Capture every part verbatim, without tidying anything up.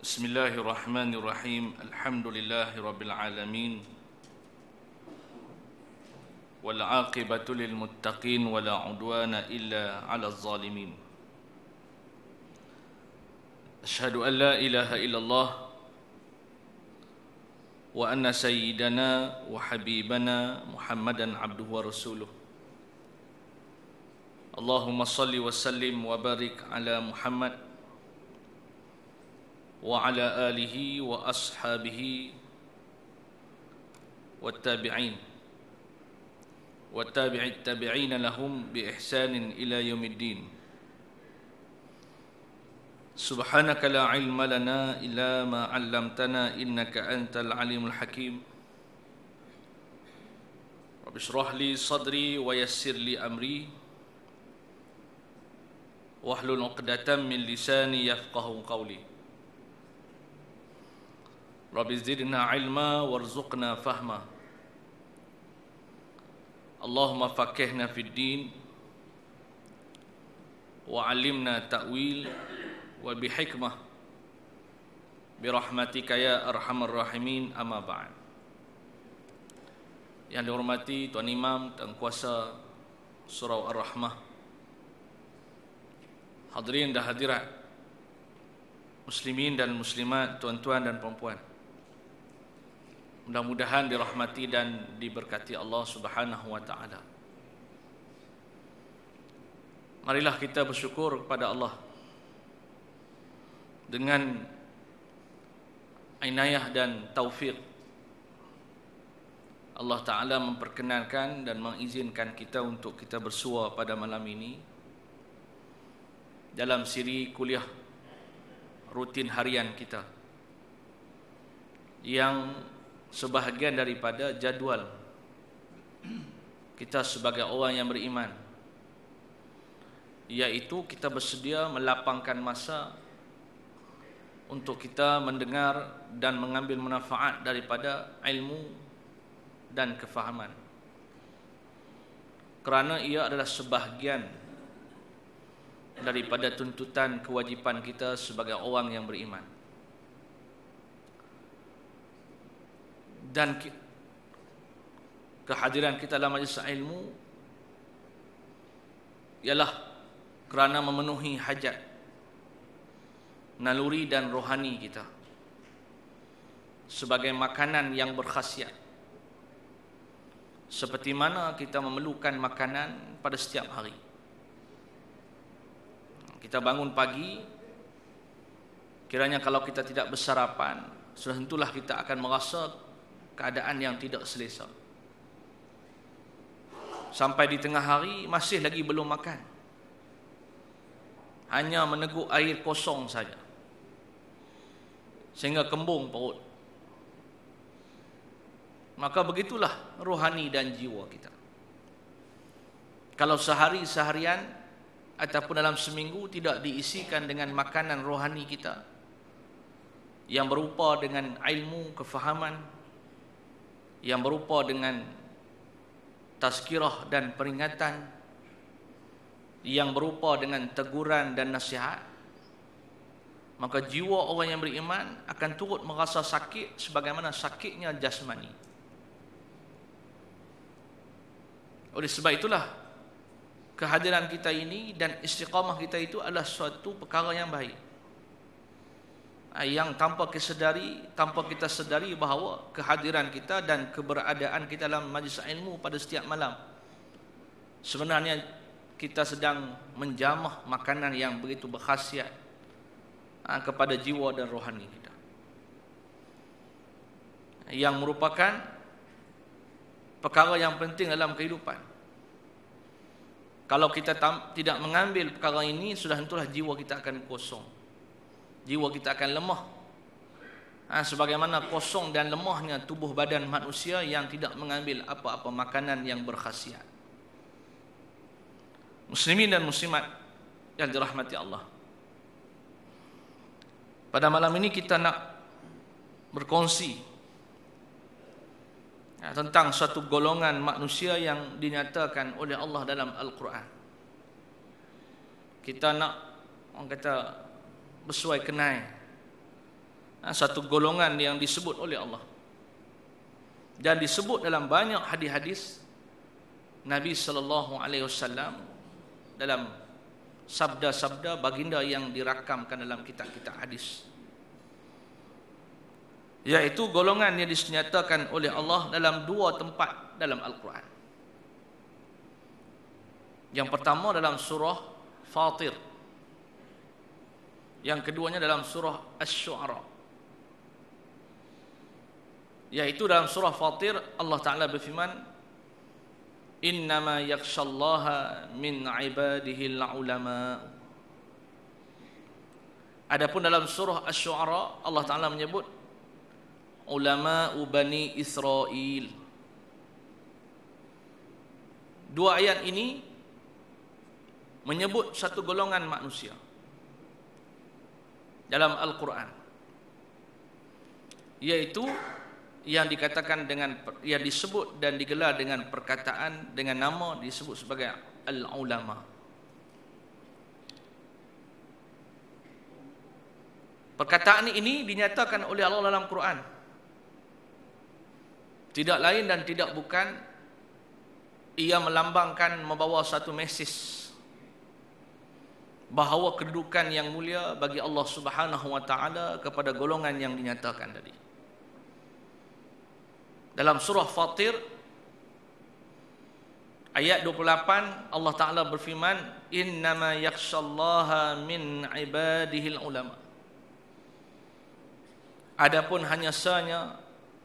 Bismillahirrahmanirrahim. Alhamdulillahirabbil alamin. Wal 'aqibatu lil muttaqin wa la 'udwana illa 'alal zalimin. Asyhadu an la ilaha illallah wa anna sayyidana wa habibana Muhammadan abduhu wa rasuluh. Allahumma salli wa sallim wa barik ala Muhammad wa ala alihi wa ashabihi wa tabi'in wa tabi'it tabi'ina lahum bi ihsanin ila yaumiddin. Subhanaka la ilma lana illa ma 'allamtana innaka antal alimul hakim. Rabbi shrah li sadri wa yassir li amri wahlul 'uqdatam min lisani yafqahu qawli. Rabbi zidna ilma warzuqna fahma. Allahumma faqihna fid din wa 'allimna ta'wil wa bihikmah birahmatika ya arhamar rahimin, amma ba'd. Yang dihormati Tuan Imam, Tuan Kuasa Surau Ar-Rahmah, hadirin dan hadirat, muslimin dan muslimat, tuan-tuan dan puan-puan, mudah-mudahan dirahmati dan diberkati Allah Subhanahu wa taala. Marilah kita bersyukur kepada Allah dengan inayah dan taufik Allah taala memperkenankan dan mengizinkan kita untuk kita bersua pada malam ini dalam siri kuliah rutin harian kita yang sebahagian daripada jadual kita sebagai orang yang beriman, iaitu kita bersedia melapangkan masa untuk kita mendengar dan mengambil manfaat daripada ilmu dan kefahaman, kerana ia adalah sebahagian daripada tuntutan kewajipan kita sebagai orang yang beriman. Dan kehadiran kita dalam majlis ilmu ialah kerana memenuhi hajat naluri dan rohani kita sebagai makanan yang berkhasiat, seperti mana kita memerlukan makanan pada setiap hari. Kita bangun pagi, kiranya kalau kita tidak bersarapan, sudah tentulah kita akan merasa keadaan yang tidak selesa. Sampai di tengah hari masih lagi belum makan, hanya meneguk air kosong saja, sehingga kembung perut. Maka begitulah rohani dan jiwa kita. Kalau sehari seharian ataupun dalam seminggu tidak diisikan dengan makanan rohani kita yang berupa dengan ilmu, kefahaman, yang berupa dengan tazkirah dan peringatan, yang berupa dengan teguran dan nasihat, maka jiwa orang yang beriman akan turut merasa sakit sebagaimana sakitnya jasmani. Oleh sebab itulah kehadiran kita ini dan istiqamah kita itu adalah suatu perkara yang baik, yang tanpa kesedari, tanpa kita sedari bahawa kehadiran kita dan keberadaan kita dalam majlis ilmu pada setiap malam, sebenarnya kita sedang menjamah makanan yang begitu berkhasiat kepada jiwa dan rohani kita, yang merupakan perkara yang penting dalam kehidupan. Kalau kita tidak mengambil perkara ini, sudah tentulah jiwa kita akan kosong, jiwa kita akan lemah, ha, sebagaimana kosong dan lemahnya tubuh badan manusia yang tidak mengambil apa-apa makanan yang berkhasiat. Muslimin dan muslimat yang dirahmati Allah, pada malam ini kita nak berkongsi ya, tentang suatu golongan manusia yang dinyatakan oleh Allah dalam Al-Quran. Kita nak, orang kata, bersuai kenai satu golongan yang disebut oleh Allah dan disebut dalam banyak hadis-hadis Nabi sallallahu alaihi wasallam, dalam sabda-sabda baginda yang dirakamkan dalam kitab-kitab hadis, yaitu golongan yang disenyatakan oleh Allah dalam dua tempat dalam Al-Quran. Yang pertama dalam surah Fatir, yang keduanya dalam surah Asy-Syu'ara. Yaitu dalam surah Fatir Allah Ta'ala berfirman, innama yakhshallaha min ibadihil ulama. Adapun dalam surah Asy-Syu'ara Allah Ta'ala menyebut ulama Bani Israil. Dua ayat ini menyebut satu golongan manusia dalam Al-Quran, yaitu yang dikatakan dengan, yang disebut dan digelar dengan perkataan, dengan nama disebut sebagai al-ulama. Perkataan ini dinyatakan oleh Allah dalam Quran, tidak lain dan tidak bukan ia melambangkan, membawa satu mesej bahawa kedudukan yang mulia bagi Allah Subhanahu wa taala kepada golongan yang dinyatakan tadi. Dalam surah Fatir ayat dua puluh lapan Allah Ta'ala berfirman, innama yakhshallaha min ibadihil ulama. Adapun hanya sanya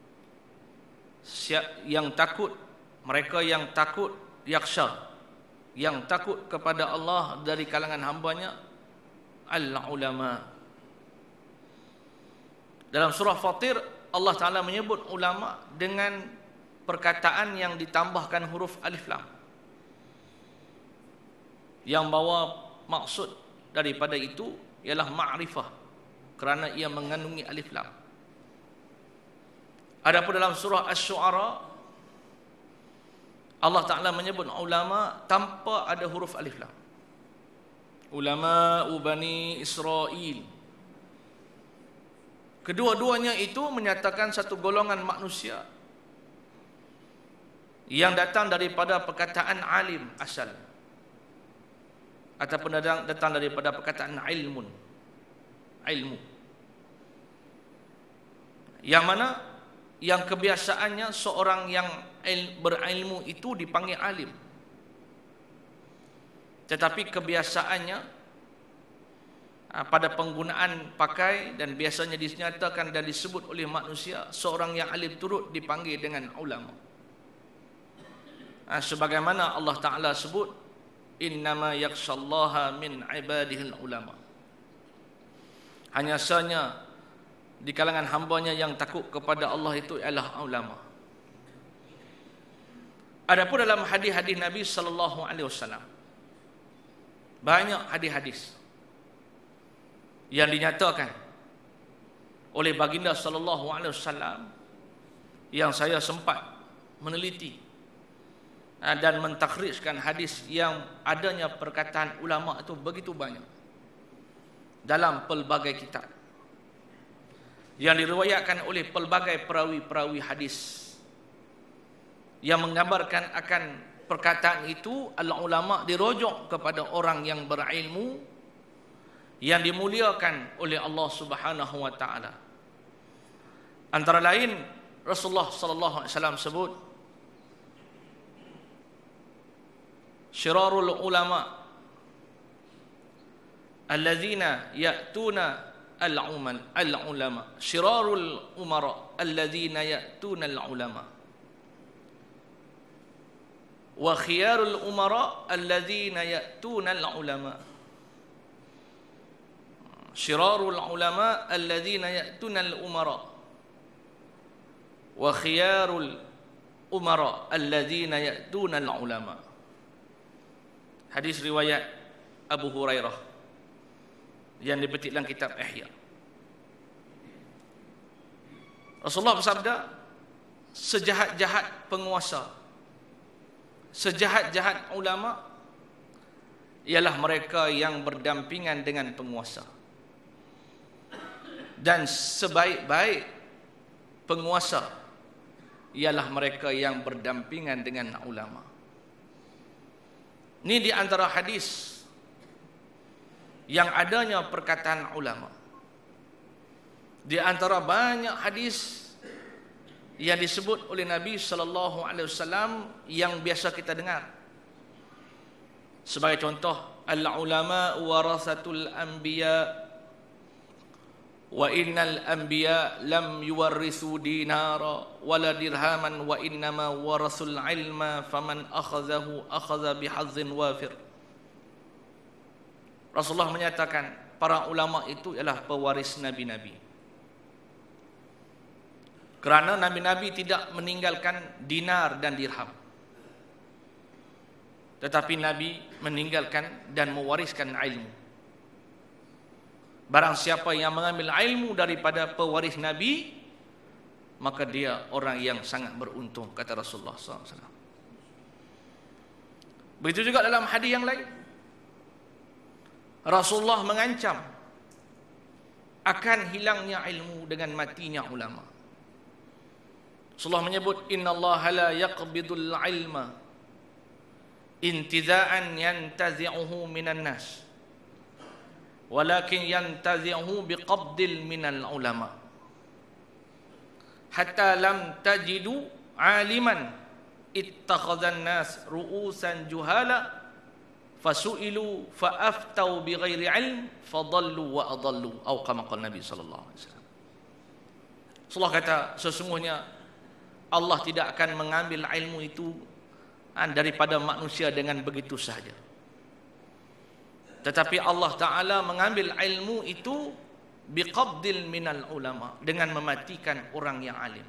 yang takut, mereka yang takut, yakhsha, yang takut kepada Allah dari kalangan hambanya, al-ulama. Dalam surah Fatir Allah Ta'ala menyebut ulama dengan perkataan yang ditambahkan huruf alif lam, yang bawa maksud daripada itu ialah ma'rifah, kerana ia mengandungi alif lam. Adapun dalam surah Asy-Syu'ara Allah Ta'ala menyebut ulama tanpa ada huruf alif lam, ulama Bani Israil. Kedua-duanya itu menyatakan satu golongan manusia yang datang daripada perkataan alim asal, ataupun datang, datang daripada perkataan ilmun, ilmu, yang mana yang kebiasaannya seorang yang berilmu itu dipanggil alim, tetapi kebiasaannya pada penggunaan pakai dan biasanya dinyatakan dan disebut oleh manusia, seorang yang alim turut dipanggil dengan ulama. Sebagaimana Allah Ta'ala sebut, innama yakhshallaha min ibadihil ulama. Hanya sahaja di kalangan hambanya yang takut kepada Allah itu ialah ulama. Adapun dalam hadis-hadis Nabi sallallahu alaihi wasallam, banyak hadis-hadis yang dinyatakan oleh baginda sallallahu alaihi wasallam yang saya sempat meneliti dan mentakhrijkan hadis yang adanya perkataan ulama itu begitu banyak dalam pelbagai kitab yang diriwayatkan oleh pelbagai perawi-perawi hadis yang menggambarkan akan perkataan itu. Al-ulama dirujuk kepada orang yang berilmu yang dimuliakan oleh Allah Subhanahu wa taala. Antara lain Rasulullah sallallahu alaihi wasallam sebut, syirarul ulama alladzina ya'tuna al-umal al-ulama, syirarul umara alladzina ya'tuna al-ulama, wa khiyarul umara alladzina ya'tuna al-ulama. Syirarul ulama alladzina ya'tuna al-umara wa khiyarul umara alladzina ya'tuna al-ulama. Hadis riwayat Abu Hurairah yang dipetik dalam kitab Ihya. Rasulullah bersabda, sejahat-jahat penguasa, sejahat-jahat ulama ialah mereka yang berdampingan dengan penguasa, Dan sebaik-baik penguasa ialah mereka yang berdampingan dengan ulama. Ini di antara hadis yang adanya perkataan ulama. Di antara banyak hadis yang disebut oleh Nabi sallallahu alaihi wasallam yang biasa kita dengar. Sebagai contoh, al-ulama warasatul anbiya wa innal anbiya lam yuwarrisu dinara wala dirhaman wa innama warasul ilma faman akhadhahu akhadha bihazzin wafir. Rasulullah menyatakan para ulama itu ialah pewaris nabi-nabi. Kerana nabi-nabi tidak meninggalkan dinar dan dirham, tetapi Nabi meninggalkan dan mewariskan ilmu. Barang siapa yang mengambil ilmu daripada pewaris Nabi, maka dia orang yang sangat beruntung, kata Rasulullah sallallahu alaihi wasallam. Begitu juga dalam hadis yang lain, Rasulullah mengancam akan hilangnya ilmu dengan matinya ulama. Rasulullah menyebut, innallaha la yaqbidul ilma intiza'an yantazi'uhu minan nas, walakin yantazi'uhu biqabdil minal ulama, hatta lam tajidu aliman ittakhadhan nas ru'usan juhala fasu'ilu fa'aftau bighairi ilm fadallu wa adallu, atau kama qala Nabi sallallahu alaihi wasallam. Rasulullah kata, sesungguhnya Allah tidak akan mengambil ilmu itu daripada manusia dengan begitu sahaja, tetapi Allah Ta'ala mengambil ilmu itu biqabdil minal ulama, dengan mematikan orang yang alim,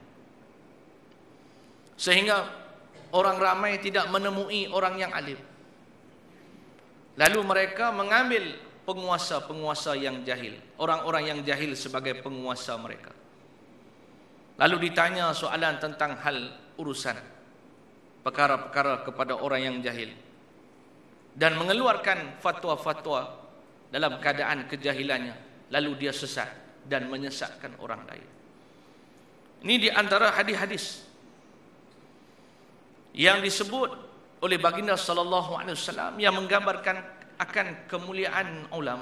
sehingga orang ramai tidak menemui orang yang alim. Lalu mereka mengambil penguasa-penguasa yang jahil, orang-orang yang jahil sebagai penguasa mereka. Lalu ditanya soalan tentang hal urusan perkara-perkara kepada orang yang jahil, dan mengeluarkan fatwa-fatwa dalam keadaan kejahilannya, lalu dia sesat dan menyesatkan orang lain. Ini di antara hadis-hadis yang disebut oleh baginda sallallahu alaihi wasallam yang menggambarkan akan kemuliaan ulama.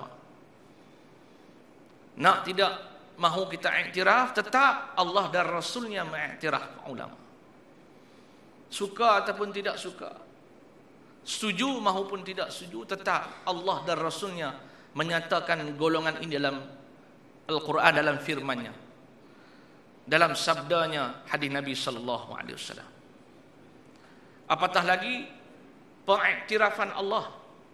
Nak tidak mahu kita iktiraf, tetap Allah dan Rasulnya mengiktiraf ulama. Suka ataupun tidak suka, setuju maupun tidak setuju, tetap Allah dan Rasulnya menyatakan golongan ini dalam Al-Quran, dalam firman-Nya, dalam sabdanya hadis Nabi sallallahu alaihi wasallam. Apatah lagi pengiktirafan Allah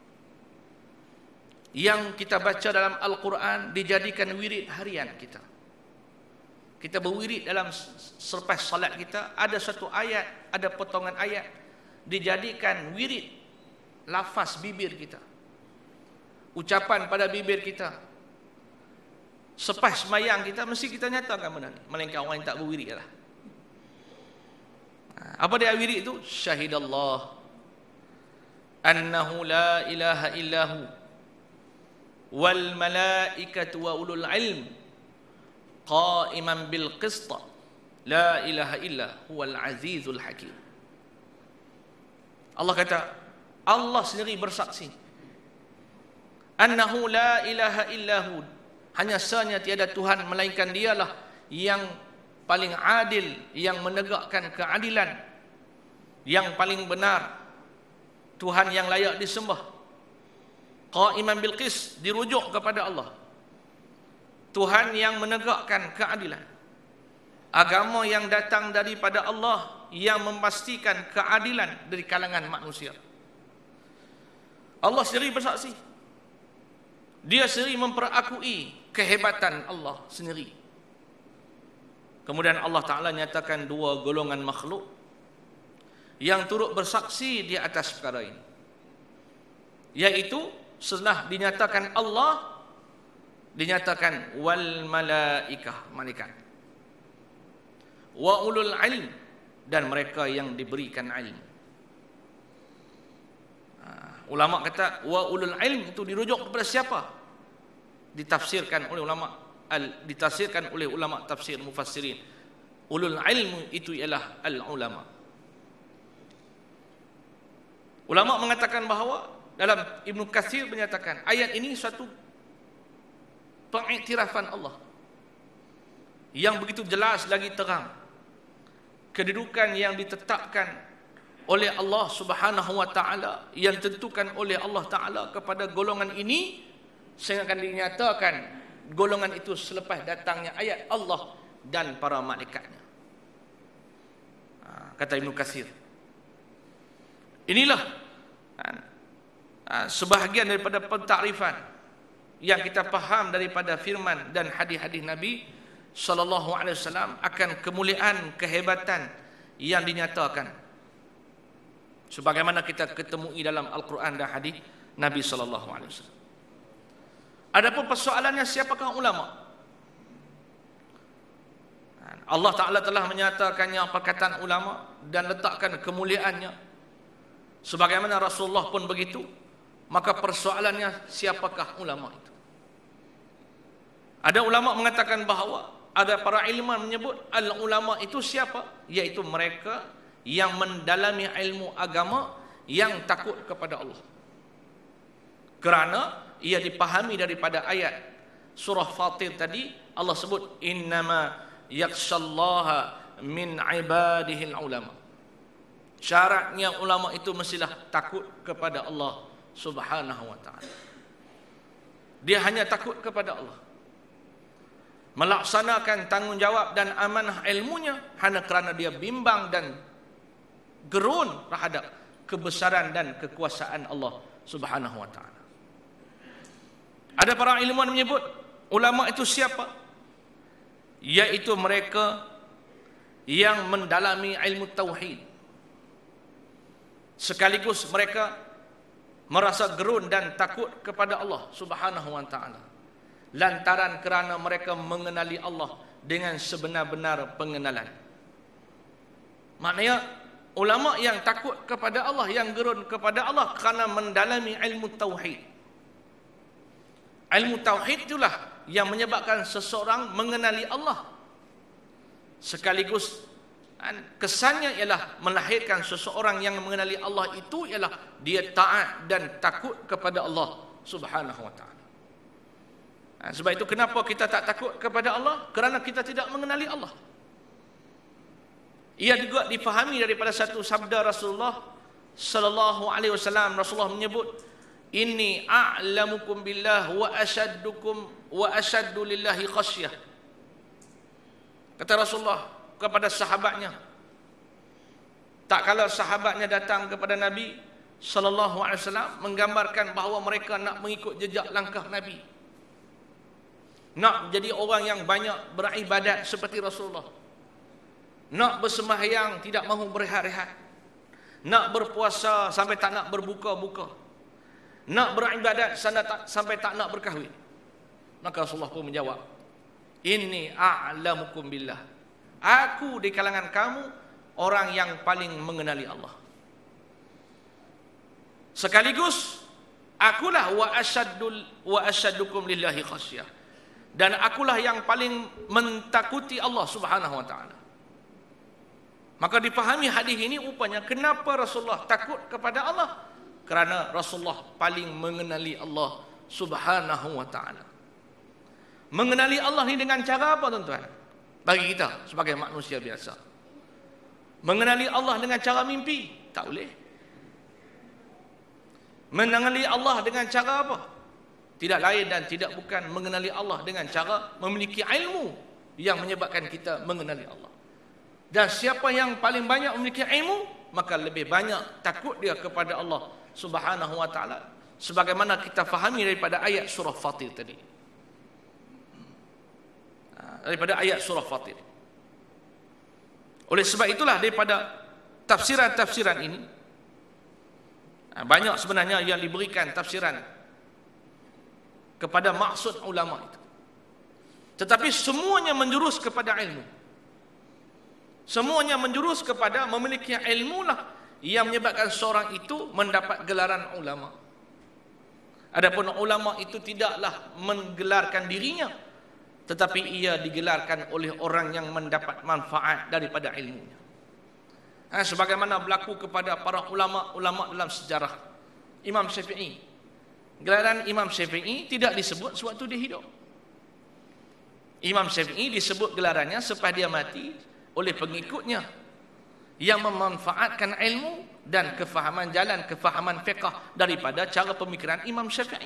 yang kita baca dalam Al-Quran dijadikan wirid harian kita. Kita berwirid dalam selepas salat kita, ada satu ayat, ada potongan ayat dijadikan wirid, lafaz bibir kita, ucapan pada bibir kita. Selepas sembahyang kita mesti kita nyatakan benda ni, melainkan orang yang tak berwirid lah. Apa dia wirid itu? Syahidallah annahu la ilaha illahu wal malaikatu wa ulul ilm qa'iman bil qist la ilaha illa huwal azizul hakim. Allah kata, Allah sendiri bersaksi, annahu la ilaha illahu, hanya sanya tiada Tuhan melainkan dialah yang paling adil, yang menegakkan keadilan, yang paling benar, Tuhan yang layak disembah. Qa'iman bil qist, dirujuk kepada Allah, Tuhan yang menegakkan keadilan, agama yang datang daripada Allah yang memastikan keadilan dari kalangan manusia. Allah sendiri bersaksi, dia sendiri memperakui kehebatan Allah sendiri. Kemudian Allah Ta'ala nyatakan dua golongan makhluk yang turut bersaksi di atas perkara ini, yaitu setelah dinyatakan Allah, dinyatakan wal malaikah, malaikat, wa ulul ilm, dan mereka yang diberikan ilmu. Ulama kata wa ulul ilm itu dirujuk kepada siapa? Ditafsirkan oleh ulama al, ditafsirkan oleh ulama tafsir mufassirin. Ulul ilmu itu ialah al-ulama. Ulama mengatakan bahawa dalam Ibnu Katsir menyatakan ayat ini suatu pengiktirafan Allah yang begitu jelas lagi terang kedudukan yang ditetapkan oleh Allah Subhanahu wa taala, yang ditentukan oleh Allah taala kepada golongan ini, sehingga akan dinyatakan golongan itu selepas datangnya ayat Allah dan para malaikatnya. Kata Ibnu Katsir, inilah sebahagian daripada pentakrifan yang kita faham daripada firman dan hadis-hadis Nabi sallallahu alaihi wasallam akan kemuliaan, kehebatan yang dinyatakan sebagaimana kita ketemui dalam Al-Quran dan hadis Nabi sallallahu alaihi wasallam. Adapun persoalannya, siapakah ulama? Allah Ta'ala telah menyatakannya perkataan ulama dan letakkan kemuliaannya. Sebagaimana Rasulullah pun begitu. Maka persoalannya, siapakah ulama itu? Ada ulama mengatakan bahawa ada para ilmuwan menyebut al-ulama itu siapa? Yaitu mereka yang mendalami ilmu agama, yang takut kepada Allah. Kerana ia dipahami daripada ayat surah Fatir tadi, Allah sebut innama yakhshallaha min ibadihil ulama. Syaratnya ulama itu mestilah takut kepada Allah Subhanahu wa ta'ala. Dia hanya takut kepada Allah, melaksanakan tanggungjawab dan amanah ilmunya hanya kerana dia bimbang dan gerun terhadap kebesaran dan kekuasaan Allah Subhanahu wa ta'ala. Ada para ilmuwan menyebut ulama itu siapa? Yaitu mereka yang mendalami ilmu tauhid, sekaligus mereka merasa gerun dan takut kepada Allah Subhanahu wa ta'ala, lantaran kerana mereka mengenali Allah dengan sebenar-benar pengenalan. Maknanya ulama yang takut kepada Allah, yang gerun kepada Allah kerana mendalami ilmu tauhid. Ilmu tauhid itulah yang menyebabkan seseorang mengenali Allah, sekaligus kesannya ialah melahirkan seseorang yang mengenali Allah itu ialah dia taat dan takut kepada Allah Subhanahu wa ta'ala. Sebab itu kenapa kita tak takut kepada Allah? Kerana kita tidak mengenali Allah. Ia juga difahami daripada satu sabda Rasulullah sallallahu alaihi wasallam. Rasulullah menyebut, inni a'lamukum billah wa asyaddukum wa asyaddu lillahi khasyah. Kata Rasulullah kepada sahabatnya, tak kala sahabatnya datang kepada Nabi sallallahu alaihi wasallam menggambarkan bahawa mereka nak mengikut jejak langkah Nabi, nak jadi orang yang banyak beribadat seperti Rasulullah, nak bersembahyang tidak mahu berehat-rehat, nak berpuasa sampai tak nak berbuka-buka, nak beribadat sampai tak nak berkahwin. Maka Rasulullah pun menjawab, inni a'lamukum billah, aku di kalangan kamu orang yang paling mengenali Allah. Sekaligus akulah wa asyaddul wa asyaddukum lillahi khasyah, dan akulah yang paling mentakuti Allah Subhanahu wa ta'ala. Maka dipahami hadis ini rupanya kenapa Rasulullah takut kepada Allah, kerana Rasulullah paling mengenali Allah Subhanahu wa ta'ala. Mengenali Allah ni dengan cara apa tuan-tuan? Bagi kita sebagai manusia biasa, mengenali Allah dengan cara mimpi tak boleh. Mengenali Allah dengan cara apa? Tidak lain dan tidak bukan mengenali Allah dengan cara memiliki ilmu yang menyebabkan kita mengenali Allah. Dan siapa yang paling banyak memiliki ilmu, maka lebih banyak takut dia kepada Allah Subhanahu wa ta'ala, sebagaimana kita fahami daripada ayat surah Fatir tadi. Daripada ayat surah Fatir. Oleh sebab itulah daripada tafsiran-tafsiran ini, banyak sebenarnya yang diberikan tafsiran kepada maksud ulama itu, tetapi semuanya menjurus kepada ilmu. Semuanya menjurus kepada memiliki ilmu lah yang menyebabkan seorang itu mendapat gelaran ulama. Adapun ulama itu tidaklah menggelarkan dirinya tetapi ia digelarkan oleh orang yang mendapat manfaat daripada ilmunya. Ha, sebagaimana berlaku kepada para ulama-ulama dalam sejarah. Imam Syafi'i, gelaran Imam Syafi'i tidak disebut sewaktu dia hidup. Imam Syafi'i disebut gelarannya selepas dia mati oleh pengikutnya yang memanfaatkan ilmu dan kefahaman jalan kefahaman fiqh daripada cara pemikiran Imam Syafi'i.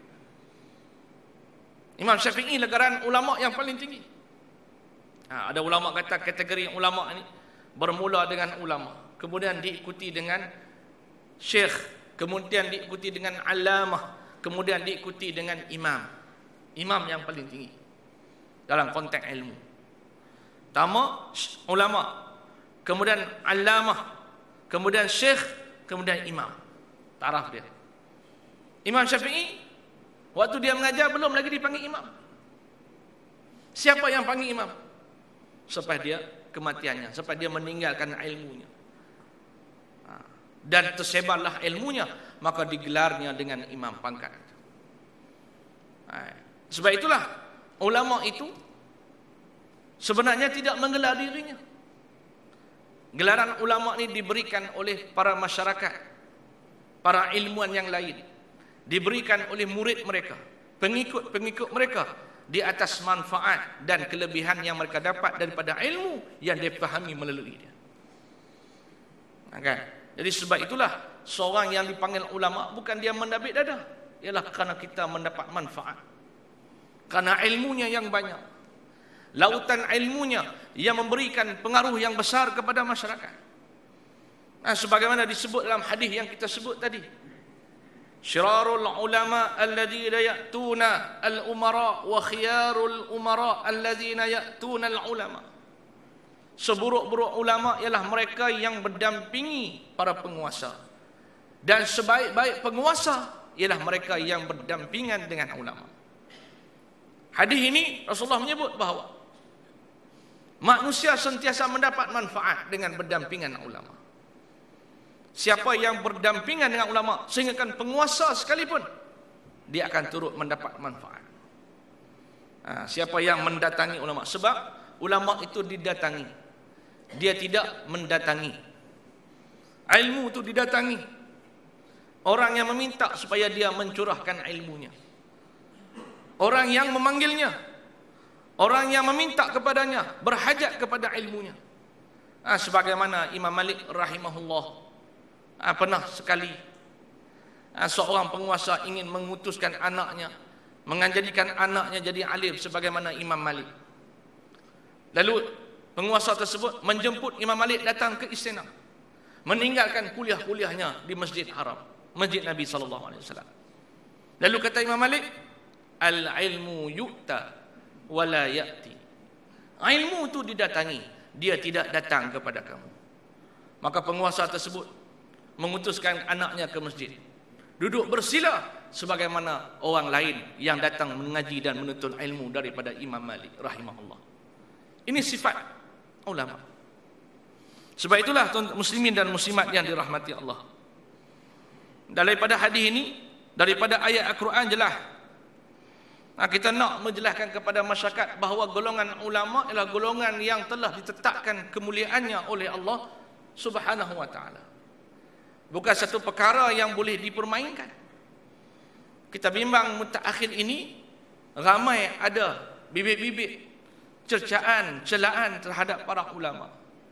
Imam Syafi'i gelaran ulama yang paling tinggi. Ha, ada ulama kata kategori ulama ini bermula dengan ulama, kemudian diikuti dengan syekh, kemudian diikuti dengan alamah, kemudian diikuti dengan imam. Imam yang paling tinggi dalam konteks ilmu. Pertama ulama, kemudian alamah, kemudian syekh, kemudian imam. Taraf dia. Imam Syafi'i waktu dia mengajar belum lagi dipanggil imam. Siapa yang panggil imam? Selepas dia kematiannya, selepas dia meninggalkan ilmunya. Dan tersebarlah ilmunya, maka digelarnya dengan imam pangkat. Sebab itulah ulama itu sebenarnya tidak menggelar dirinya. Gelaran ulama ini diberikan oleh para masyarakat, para ilmuwan yang lain, diberikan oleh murid mereka, pengikut-pengikut mereka, di atas manfaat dan kelebihan yang mereka dapat daripada ilmu yang dipahami melalui dia. Okay. Jadi sebab itulah seorang yang dipanggil ulama bukan dia mendabik dada, ialah kerana kita mendapat manfaat, kerana ilmunya yang banyak, lautan ilmunya yang memberikan pengaruh yang besar kepada masyarakat. Nah, sebagaimana disebut dalam hadis yang kita sebut tadi, syirarul ulama alladhina ya'tuna al-umara wa khiyarul umara alladhina ya'tuna al-ulama. Seburuk-buruk ulama ialah mereka yang berdampingi para penguasa, dan sebaik-baik penguasa ialah mereka yang berdampingan dengan ulama. Hadis ini Rasulullah menyebut bahawa manusia sentiasa mendapat manfaat dengan berdampingan ulama. Siapa yang berdampingan dengan ulama, sehingga kan penguasa sekalipun, dia akan turut mendapat manfaat. Ha, siapa yang mendatangi ulama, sebab ulama itu didatangi, dia tidak mendatangi. Ilmu itu didatangi. Orang yang meminta supaya dia mencurahkan ilmunya, orang yang memanggilnya, orang yang meminta kepadanya, berhajat kepada ilmunya. Ha, sebagaimana Imam Malik rahimahullah, ha, pernah sekali ha, seorang penguasa ingin mengutuskan anaknya, menjadikan anaknya jadi alim sebagaimana Imam Malik. Lalu penguasa tersebut menjemput Imam Malik datang ke istana, meninggalkan kuliah-kuliahnya di Masjid Haram, Masjid Nabi sallallahu alaihi wasallam. Lalu kata Imam Malik, al-ilmu yu'ta wala ya'ti. Ilmu itu didatangi, dia tidak datang kepada kamu. Maka penguasa tersebut mengutuskan anaknya ke masjid, duduk bersila sebagaimana orang lain yang datang mengaji dan menuntut ilmu daripada Imam Malik rahimahullah. Ini sifat ulama. Sebab itulah tuan muslimin dan muslimat yang dirahmati Allah, daripada hadis ini, daripada ayat Al-Quran jelas, nah, kita nak menjelaskan kepada masyarakat bahawa golongan ulama ialah golongan yang telah ditetapkan kemuliaannya oleh Allah Subhanahu wa taala. Bukan satu perkara yang boleh dipermainkan. Kita bimbang mutaakhir ini ramai ada bibit-bibit cercaan, celaan terhadap para ulama,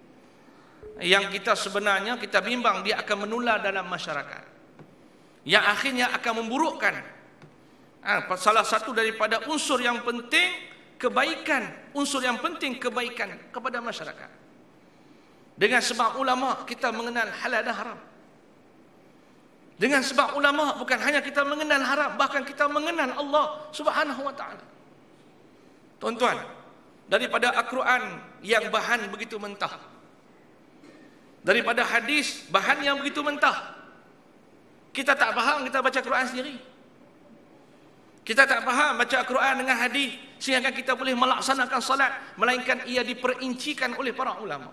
yang kita sebenarnya kita bimbang dia akan menular dalam masyarakat, yang akhirnya akan memburukkan ha, salah satu daripada unsur yang penting kebaikan, unsur yang penting kebaikan kepada masyarakat. Dengan sebab ulama kita mengenal halal dan haram. Dengan sebab ulama bukan hanya kita mengenal haram, bahkan kita mengenal Allah Subhanahu wa taala. Tuan-tuan, daripada Al-Quran yang bahan begitu mentah, daripada hadis bahan yang begitu mentah, kita tak faham, kita baca Quran sendiri. Kita tak faham baca Al-Quran dengan hadis sehingga kita boleh melaksanakan salat, melainkan ia diperincikan oleh para ulama.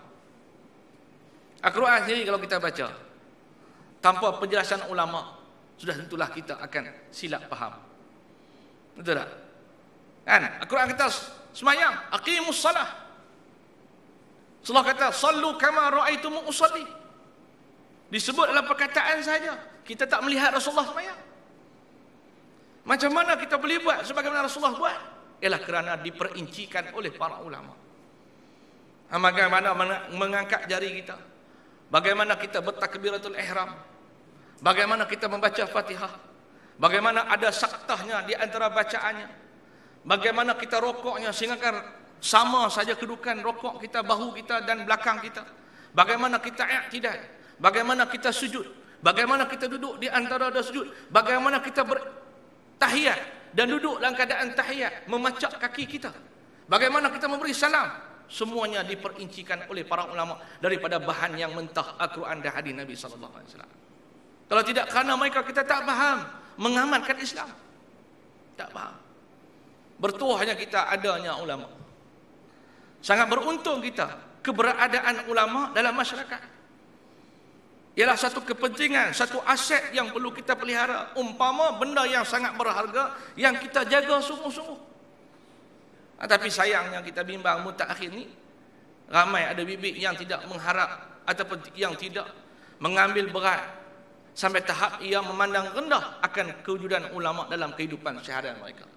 Al-Quran sendiri kalau kita baca tanpa penjelasan ulama, sudah tentulah kita akan silap faham. Betul tak? Kan? Al-Quran kata semayang, aqimus salah. Allah kata sallu kama ra'aitumu usalli. Disebut dalam perkataan saja. Kita tak melihat Rasulullah semayang. Macam mana kita boleh buat sebagaimana Rasulullah buat? Ialah kerana diperincikan oleh para ulama. Bagaimana mengangkat jari kita, bagaimana kita bertakbiratul ihram, bagaimana kita membaca Fatihah, bagaimana ada saktahnya di antara bacaannya, bagaimana kita rokoknya sehingga kan sama saja kedudukan rokok kita, bahu kita dan belakang kita, bagaimana kita i'tidal, bagaimana kita sujud, bagaimana kita duduk di antara dua sujud, bagaimana kita bertahiyat dan duduk dalam keadaan tahiyat, memacak kaki kita, bagaimana kita memberi salam. Semuanya diperincikan oleh para ulama daripada bahan yang mentah Al-Quran dan hadis Nabi sallallahu alaihi wasallam. Kalau tidak kerana mereka, kita tak faham mengamalkan Islam. Tak faham. Bertuahnya kita adanya ulama. Sangat beruntung kita keberadaan ulama dalam masyarakat. Ialah satu kepentingan, satu aset yang perlu kita pelihara. Umpama benda yang sangat berharga yang kita jaga sungguh-sungguh. Tapi sayangnya kita bimbang mutakhir ni ramai ada bibit yang tidak mengharap ataupun yang tidak mengambil berat sampai tahap ia memandang rendah akan kewujudan ulama dalam kehidupan seharian mereka.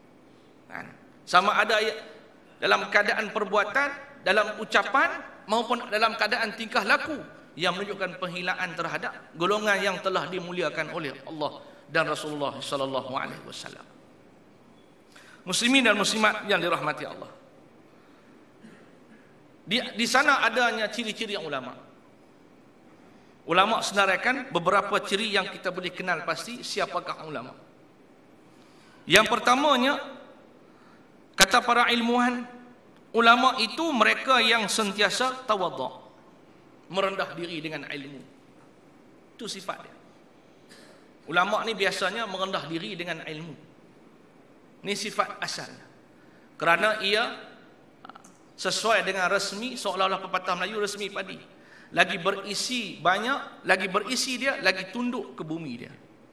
Sama ada dalam keadaan perbuatan, dalam ucapan maupun dalam keadaan tingkah laku yang menunjukkan penghinaan terhadap golongan yang telah dimuliakan oleh Allah dan Rasulullah sallallahu alaihi wasallam. Muslimin dan muslimat yang dirahmati Allah. Di, di sana adanya ciri-ciri yang ulama. Ulama senaraikan beberapa ciri yang kita boleh kenal pasti siapakah ulama. Yang pertamanya, kata para ilmuwan, ulama itu mereka yang sentiasa tawadhu, merendah diri dengan ilmu. Itu sifat dia. Ulama ni biasanya merendah diri dengan ilmu. Ini sifat asalnya. Kerana ia sesuai dengan resmi, seolah-olah pepatah Melayu resmi padi. Lagi berisi banyak, lagi berisi dia, lagi tunduk ke bumi dia.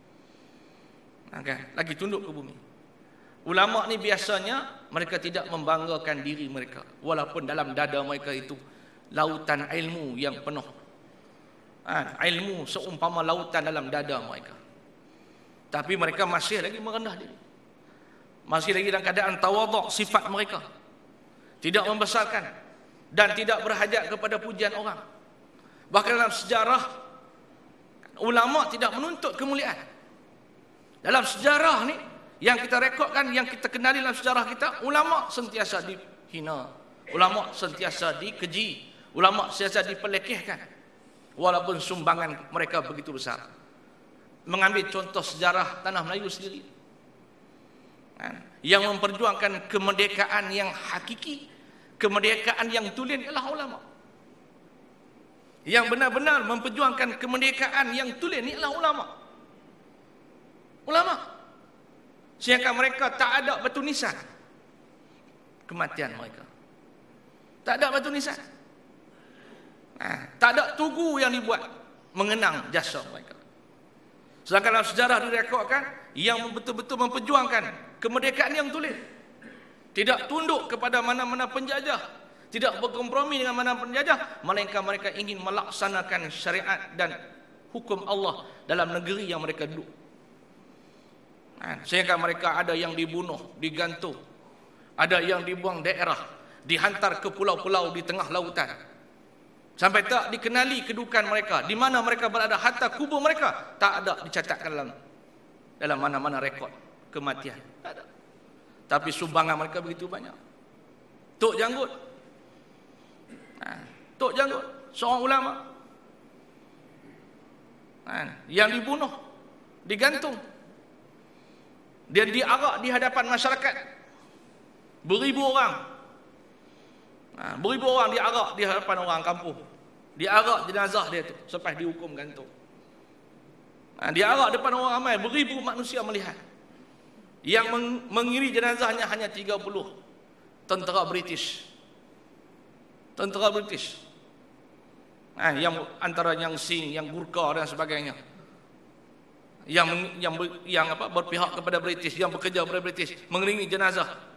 Okay. Lagi tunduk ke bumi. Ulama ni biasanya mereka tidak membanggakan diri mereka, walaupun dalam dada mereka itu lautan ilmu yang penuh. Ha, ilmu seumpama lautan dalam dada mereka. Tapi mereka masih lagi merendah diri. Masih lagi dalam keadaan tawaduk sifat mereka. Tidak membesarkan dan tidak berhajat kepada pujian orang. Bahkan dalam sejarah, ulama tidak menuntut kemuliaan. Dalam sejarah ni yang kita rekodkan, yang kita kenali dalam sejarah kita, ulama sentiasa dihina, ulama sentiasa dikeji, ulama sentiasa dipelekehkan, walaupun sumbangan mereka begitu besar. Mengambil contoh sejarah tanah Melayu sendiri, yang memperjuangkan kemerdekaan yang hakiki, kemerdekaan yang tulen ialah ulama. Yang benar-benar memperjuangkan kemerdekaan yang tulen ialah ulama. Ulama. Sehingga mereka tak ada batu nisan kematian mereka. Tak ada batu nisan. Nah, tak ada tugu yang dibuat mengenang jasa mereka. Sedangkan dalam sejarah direkodkan yang betul-betul memperjuangkan kemerdekaan yang tulen, tidak tunduk kepada mana-mana penjajah, tidak berkompromi dengan mana penjajah, melainkan mereka ingin melaksanakan syariat dan hukum Allah dalam negeri yang mereka duduk. Sehingga mereka ada yang dibunuh, digantung, ada yang dibuang daerah, dihantar ke pulau-pulau di tengah lautan. Sampai tak dikenali kedudukan mereka, di mana mereka berada, hatta kubur mereka tak ada dicatatkan dalam dalam mana-mana rekod kematian. Tak ada. Tapi sumbangan mereka begitu banyak. Tok Janggut, ha, Tok Janggut, seorang ulama, ha, yang dibunuh, digantung, dia diarak di hadapan masyarakat, beribu orang. Ha, beribu orang diarak di hadapan orang kampung. Diarak jenazah dia tu sampai dihukum gantung. Ha, diarak depan orang ramai, beribu manusia melihat. Yang meng mengiri jenazahnya hanya tiga puluh tentera British. Tentera British. Ha, yang antara yang Sing, yang Gurkha dan sebagainya. Yang yang yang apa berpihak kepada British, yang bekerja kepada British, mengiringi jenazah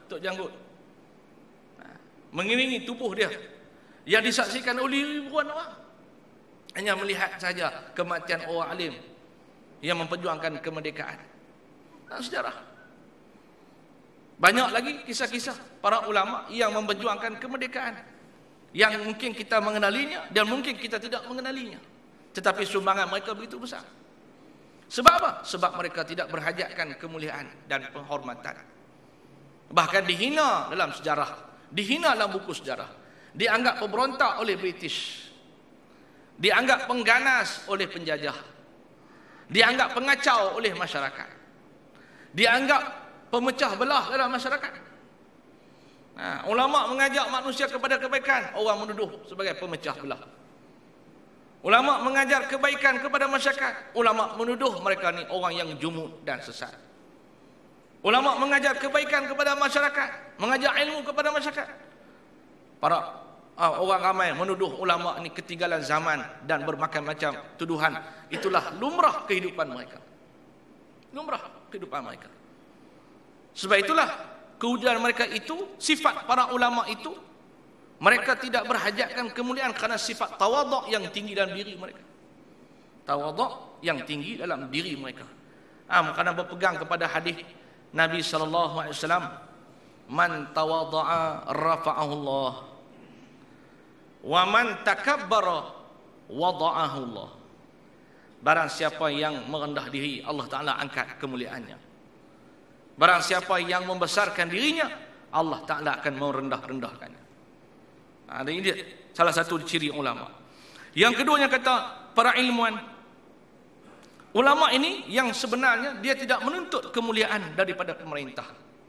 Tok Janggut. Mengiringi tubuh dia yang disaksikan oleh ribuan orang. Hanya melihat saja kematian orang alim yang memperjuangkan kemerdekaan. Dan sejarah. Banyak lagi kisah-kisah para ulama yang memperjuangkan kemerdekaan, yang mungkin kita mengenalinya dan mungkin kita tidak mengenalinya. Tetapi sumbangan mereka begitu besar. Sebab apa? Sebab mereka tidak berhajatkan kemuliaan dan penghormatan. Bahkan dihina dalam sejarah, dihina dalam buku sejarah, dianggap pemberontak oleh British, dianggap pengganas oleh penjajah, dianggap pengacau oleh masyarakat, dianggap pemecah belah dalam masyarakat. Nah, ulama mengajak manusia kepada kebaikan, orang menuduh sebagai pemecah belah. Ulama mengajar kebaikan kepada masyarakat, ulama menuduh mereka ni orang yang jumud dan sesat. Ulama mengajar kebaikan kepada masyarakat, mengajar ilmu kepada masyarakat, para uh, orang ramai menuduh ulama ni ketinggalan zaman dan bermacam-macam tuduhan. Itulah lumrah kehidupan mereka. Lumrah kehidupan mereka. Sebab itulah kewujudan mereka itu, sifat para ulama itu, mereka tidak berhajatkan kemuliaan kerana sifat tawaduk yang tinggi dalam diri mereka. Tawaduk yang tinggi dalam diri mereka. Ah, kerana berpegang kepada hadis Nabi sallallahu alaihi wasallam, man tawadha'a rafa'ahu Allah, wa man takabbara wada'ahu Allah. Barang siapa yang merendah diri, Allah Taala angkat kemuliaannya. Barang siapa yang membesarkan dirinya, Allah Taala akan merendah-rendahkannya. Ha, ini dia salah satu ciri ulama. Yang keduanya kata para ilmuwan, ulama ini yang sebenarnya dia tidak menuntut kemuliaan daripada pemerintah.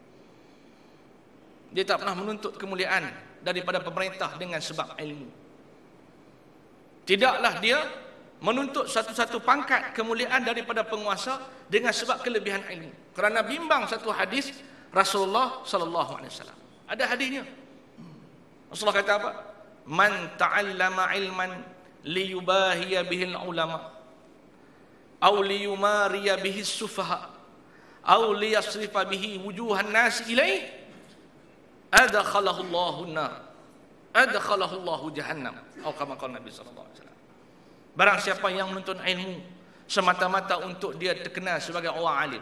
Dia tak pernah menuntut kemuliaan daripada pemerintah dengan sebab ilmu. Tidaklah dia menuntut satu-satu pangkat kemuliaan daripada penguasa dengan sebab kelebihan ilmu. Kerana bimbang satu hadis Rasulullah sallallahu alaihi wasallam. Ada hadisnya. Rasulullah kata apa? Man ta'allama ilman liyubahiya bihil ulama, aw liyumariya bihi sufaha, aw liyasrifa bihi wujuhan nas ilaih, adkhalahu Allahu an-nar, adkhalahu Allahu jahannam, atau kama qala Nabi sallallahu alaihi wasallam. Barang siapa yang menuntut ilmu semata-mata untuk dia terkenal sebagai orang alim,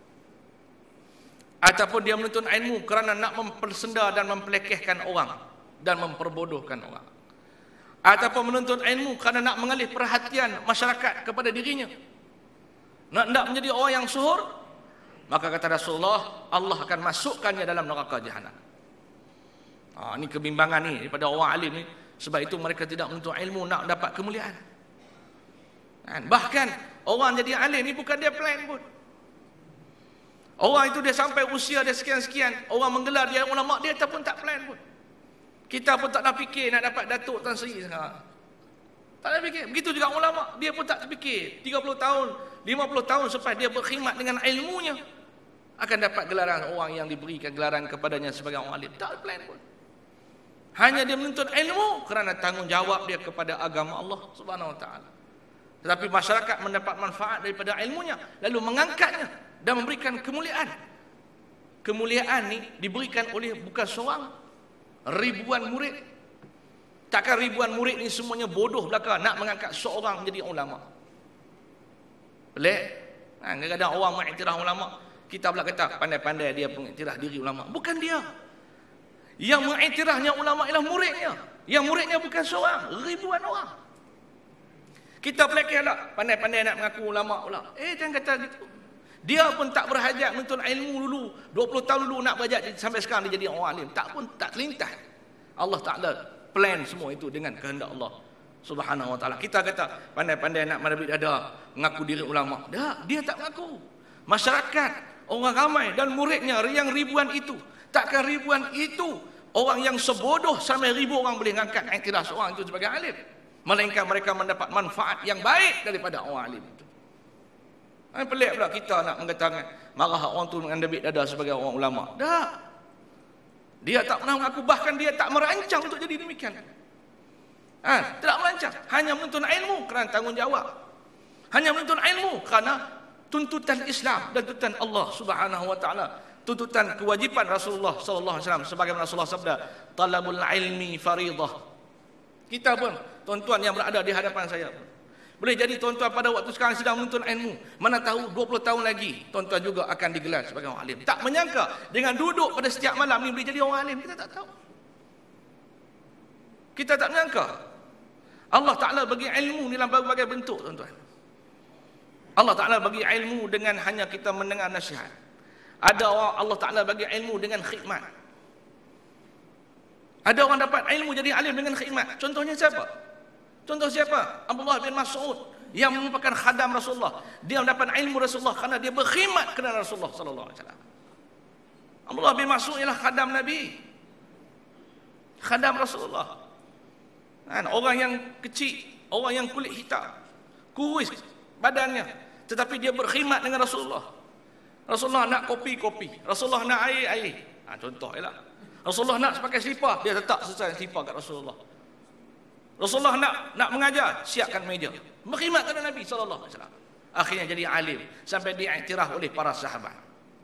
ataupun dia menuntut ilmu kerana nak mempersenda dan mempelekehkan orang dan memperbodohkan orang, ataupun menuntut ilmu kerana nak mengalih perhatian masyarakat kepada dirinya, nak nak menjadi orang yang suhur, maka kata Rasulullah, Allah akan masukkannya dalam neraka jahanam. Ha, ini kebimbangan ni daripada orang alim ni. Sebab itu mereka tidak menuntut ilmu nak dapat kemuliaan. Bahkan orang jadi alim ni bukan dia plan pun. Orang itu dia sampai usia dia sekian-sekian, orang menggelar dia ulama, dia ataupun tak plan pun. Kita pun tak nak fikir nak dapat Datuk Tan Sri sekarang. Tak nak fikir. Begitu juga ulama, dia pun tak terfikir tiga puluh tahun, lima puluh tahun selepas dia berkhidmat dengan ilmunya akan dapat gelaran orang yang diberikan gelaran kepadanya sebagai orang alim. Tak plan pun. Hanya dia menuntut ilmu kerana tanggungjawab dia kepada agama Allah Subhanahu Wa Taala. Tetapi masyarakat mendapat manfaat daripada ilmunya, lalu mengangkatnya dan memberikan kemuliaan. Kemuliaan ni diberikan oleh bukan seorang, ribuan murid. Takkan ribuan murid ni semuanya bodoh belaka nak mengangkat seorang menjadi ulama. Pelik. Ha, kadang-kadang orang mengiktiraf ulama, kita pula kata pandai-pandai dia mengiktiraf diri ulama. Bukan dia. Yang mengiktirafnya ulama ialah muridnya. Yang muridnya bukan seorang, ribuan orang. Kita pelekehlah pandai-pandai nak mengaku ulama pula. Eh, jangan kata gitu. Dia pun tak berhajat menuntut ilmu dulu, dua puluh tahun dulu nak berhajat sampai sekarang dia jadi orang alim. Tak pun tak terlintas. Allah Taala plan semua itu dengan kehendak Allah Subhanahu Wa Taala. Kita kata pandai-pandai nak merebut dada, mengaku diri ulama. Tak, dia tak mengaku. Masyarakat, orang ramai dan muridnya yang ribuan itu, takkan ribuan itu orang yang sebodoh sampai ribu orang boleh mengangkat iktiraf seorang itu sebagai alim. Melainkan mereka mendapat manfaat yang baik daripada orang alim itu. Ini pelik pula kita nak mengatakan marah orang tu mengambil dada sebagai orang ulama. Tak. Dia tak pernah mengaku, bahkan dia tak merancang untuk jadi demikian. Ha, tidak merancang. Hanya menuntut ilmu kerana tanggungjawab. Hanya menuntut ilmu kerana tuntutan Islam dan tuntutan Allah Subhanahu Wa Taala. tuntutan kewajipan Rasulullah sallallahu alaihi wasallam sebagaimana Rasulullah sabda, talabul ilmi faridah. Kita pun, tuan-tuan yang berada di hadapan saya pun, boleh jadi tuan-tuan pada waktu sekarang sedang menuntut ilmu, mana tahu dua puluh tahun lagi tuan-tuan juga akan digelar sebagai orang alim. Tak menyangka dengan duduk pada setiap malam ni boleh jadi orang alim, kita tak tahu. Kita tak menyangka. Allah Ta'ala bagi ilmu dalam berbagai bentuk, tuan-tuan. Allah Ta'ala bagi ilmu dengan hanya kita mendengar nasihat. Ada orang Allah Ta'ala bagi ilmu dengan khidmat. Ada orang dapat ilmu jadi alim dengan khidmat. Contohnya siapa? Contoh siapa? Abdullah bin Mas'ud yang merupakan khadam Rasulullah. Dia mendapat ilmu Rasulullah kerana dia berkhidmat kepada Rasulullah sallallahu alaihi wasallam. Abdullah bin Mas'ud ialah khadam Nabi. Khadam Rasulullah. Kan, orang yang kecil, orang yang kulit hitam, kurus badannya, tetapi dia berkhidmat dengan Rasulullah. Rasulullah nak kopi, kopi. Rasulullah nak air, air. Ha, contoh ialah. Rasulullah nak pakai selipar, dia letak selesai selipar kat Rasulullah. Rasulullah nak nak mengajar, siapkan meja. Berkhidmat kepada Nabi sallallahu alaihi wasallam. Akhirnya jadi alim sampai diiktiraf oleh para sahabat.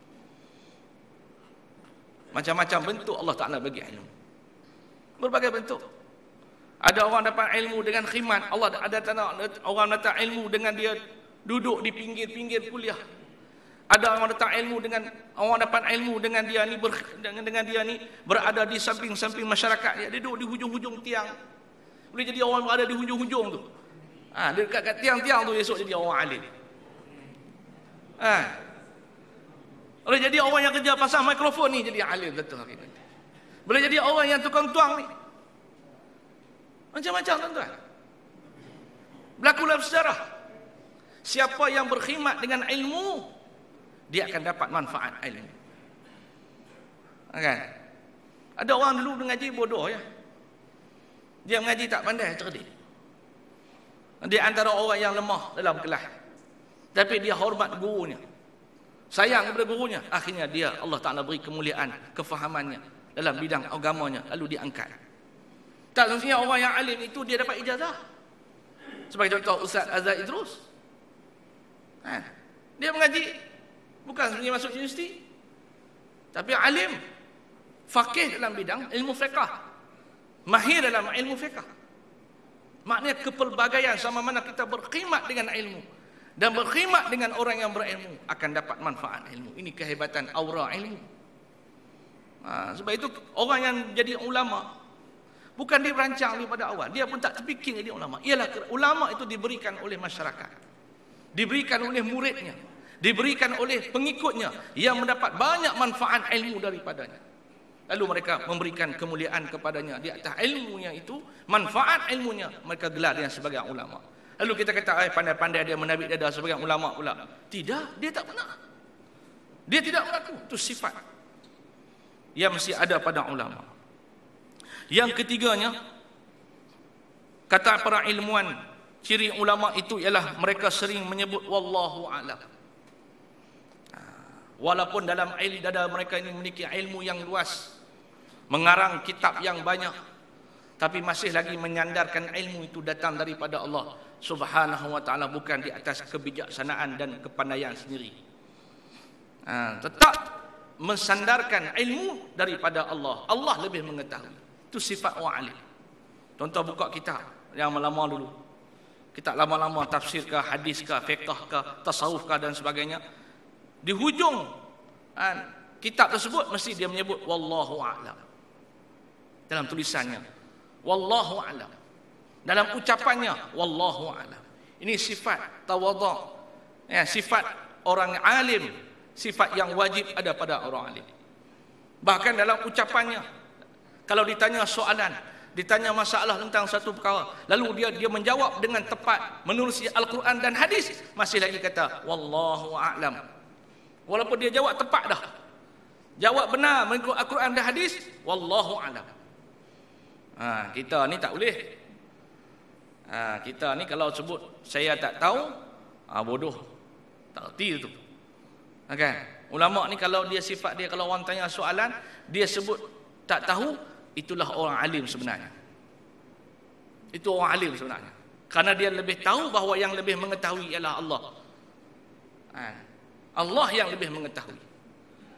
Macam-macam bentuk Allah Taala bagi ilmu. Berbagai bentuk. Ada orang dapat ilmu dengan khidmat. Allah ada orang dapat ilmu dengan dia duduk di pinggir-pinggir kuliah. Ada orang dapat ilmu dengan orang dapat ilmu dengan dia ni ber, dengan, dengan dia ni berada di samping-samping masyarakat, dia duduk di hujung-hujung tiang. Boleh jadi orang berada di hujung-hujung tu. Ha, dekat kat tiang-tiang tu esok jadi orang alim. Ha. Boleh jadi orang yang kerja pasang mikrofon ni jadi alim betul hari ni. Boleh jadi orang yang tukang tuang ni. Macam-macam tuan-tuan. Berlaku dalam sejarah. Siapa yang berkhidmat dengan ilmu, dia akan dapat manfaat ilmu. Kan? Ada orang dulu mengaji bodoh ya. Dia mengaji tak pandai, cerdik. Dia antara orang yang lemah dalam kelas. Tapi dia hormat gurunya. Sayang kepada gurunya. Akhirnya dia, Allah Ta'ala beri kemuliaan, kefahamannya dalam bidang agamanya, lalu diangkat. Tak semestinya orang yang alim itu dia dapat ijazah. Sebagai contoh Ustaz Azhar Idrus. Ha. Dia mengaji, bukan sebenarnya masuk universiti, tapi alim, faqih dalam bidang ilmu fiqh, mahir dalam ilmu fiqh. Maknanya kepelbagaian, sama mana kita berkhidmat dengan ilmu dan berkhidmat dengan orang yang berilmu akan dapat manfaat ilmu. Ini kehebatan aura ilmu. Ha, sebab itu orang yang jadi ulama bukan dia berancang daripada awal, dia pun tak terfikir jadi ulama. Ialah ulama itu diberikan oleh masyarakat, diberikan oleh muridnya, diberikan oleh pengikutnya yang mendapat banyak manfaat ilmu daripadanya. Lalu mereka memberikan kemuliaan kepadanya di atas ilmunya itu, manfaat ilmunya, mereka gelar dia sebagai ulama. Lalu kita kata, eh pandai-pandai dia menabik dada sebagai ulama pula. Tidak, dia tak pernah. Dia tidak mengaku. Itu sifat yang mesti ada pada ulama. Yang ketiganya, kata para ilmuwan, ciri ulama itu ialah mereka sering menyebut wallahu a'lam. Walaupun dalam ilmu dada mereka ini memiliki ilmu yang luas, mengarang kitab yang banyak, tapi masih lagi menyandarkan ilmu itu datang daripada Allah Subhanahu wa taala, bukan di atas kebijaksanaan dan kepandaian sendiri. Ha, tetap mensandarkan ilmu daripada Allah. Allah lebih mengetahui. Itu sifat orang alim. Tuan-tuan buka kitab yang lama dulu. Kitab lama-lama tafsir kah, hadis kah, fiqh kah, tasawuf kah dan sebagainya. Di hujung kan, kitab tersebut mesti dia menyebut wallahu a'lam. Dalam tulisannya wallahu a'lam, dalam ucapannya wallahu a'lam. Ini sifat tawadhu, ya, sifat orang alim, sifat yang wajib ada pada orang alim. Bahkan dalam ucapannya, kalau ditanya soalan, ditanya masalah tentang satu perkara, lalu dia dia menjawab dengan tepat menerusi Al-Quran dan hadis, masih lagi kata wallahu a'lam. Walaupun dia jawab tepat dah, jawab benar mengikut Al-Quran dan hadis, wallahu a'lam. Ha, kita ni tak boleh. Ha, kita ni kalau sebut saya tak tahu, ha, bodoh, tak erti itu. Ha, kan? Ulama ni kalau dia sifat dia, kalau orang tanya soalan, dia sebut tak tahu, itulah orang alim sebenarnya. Itu orang alim sebenarnya. Karena dia lebih tahu bahawa yang lebih mengetahui ialah Allah. Ha. Allah yang lebih mengetahui.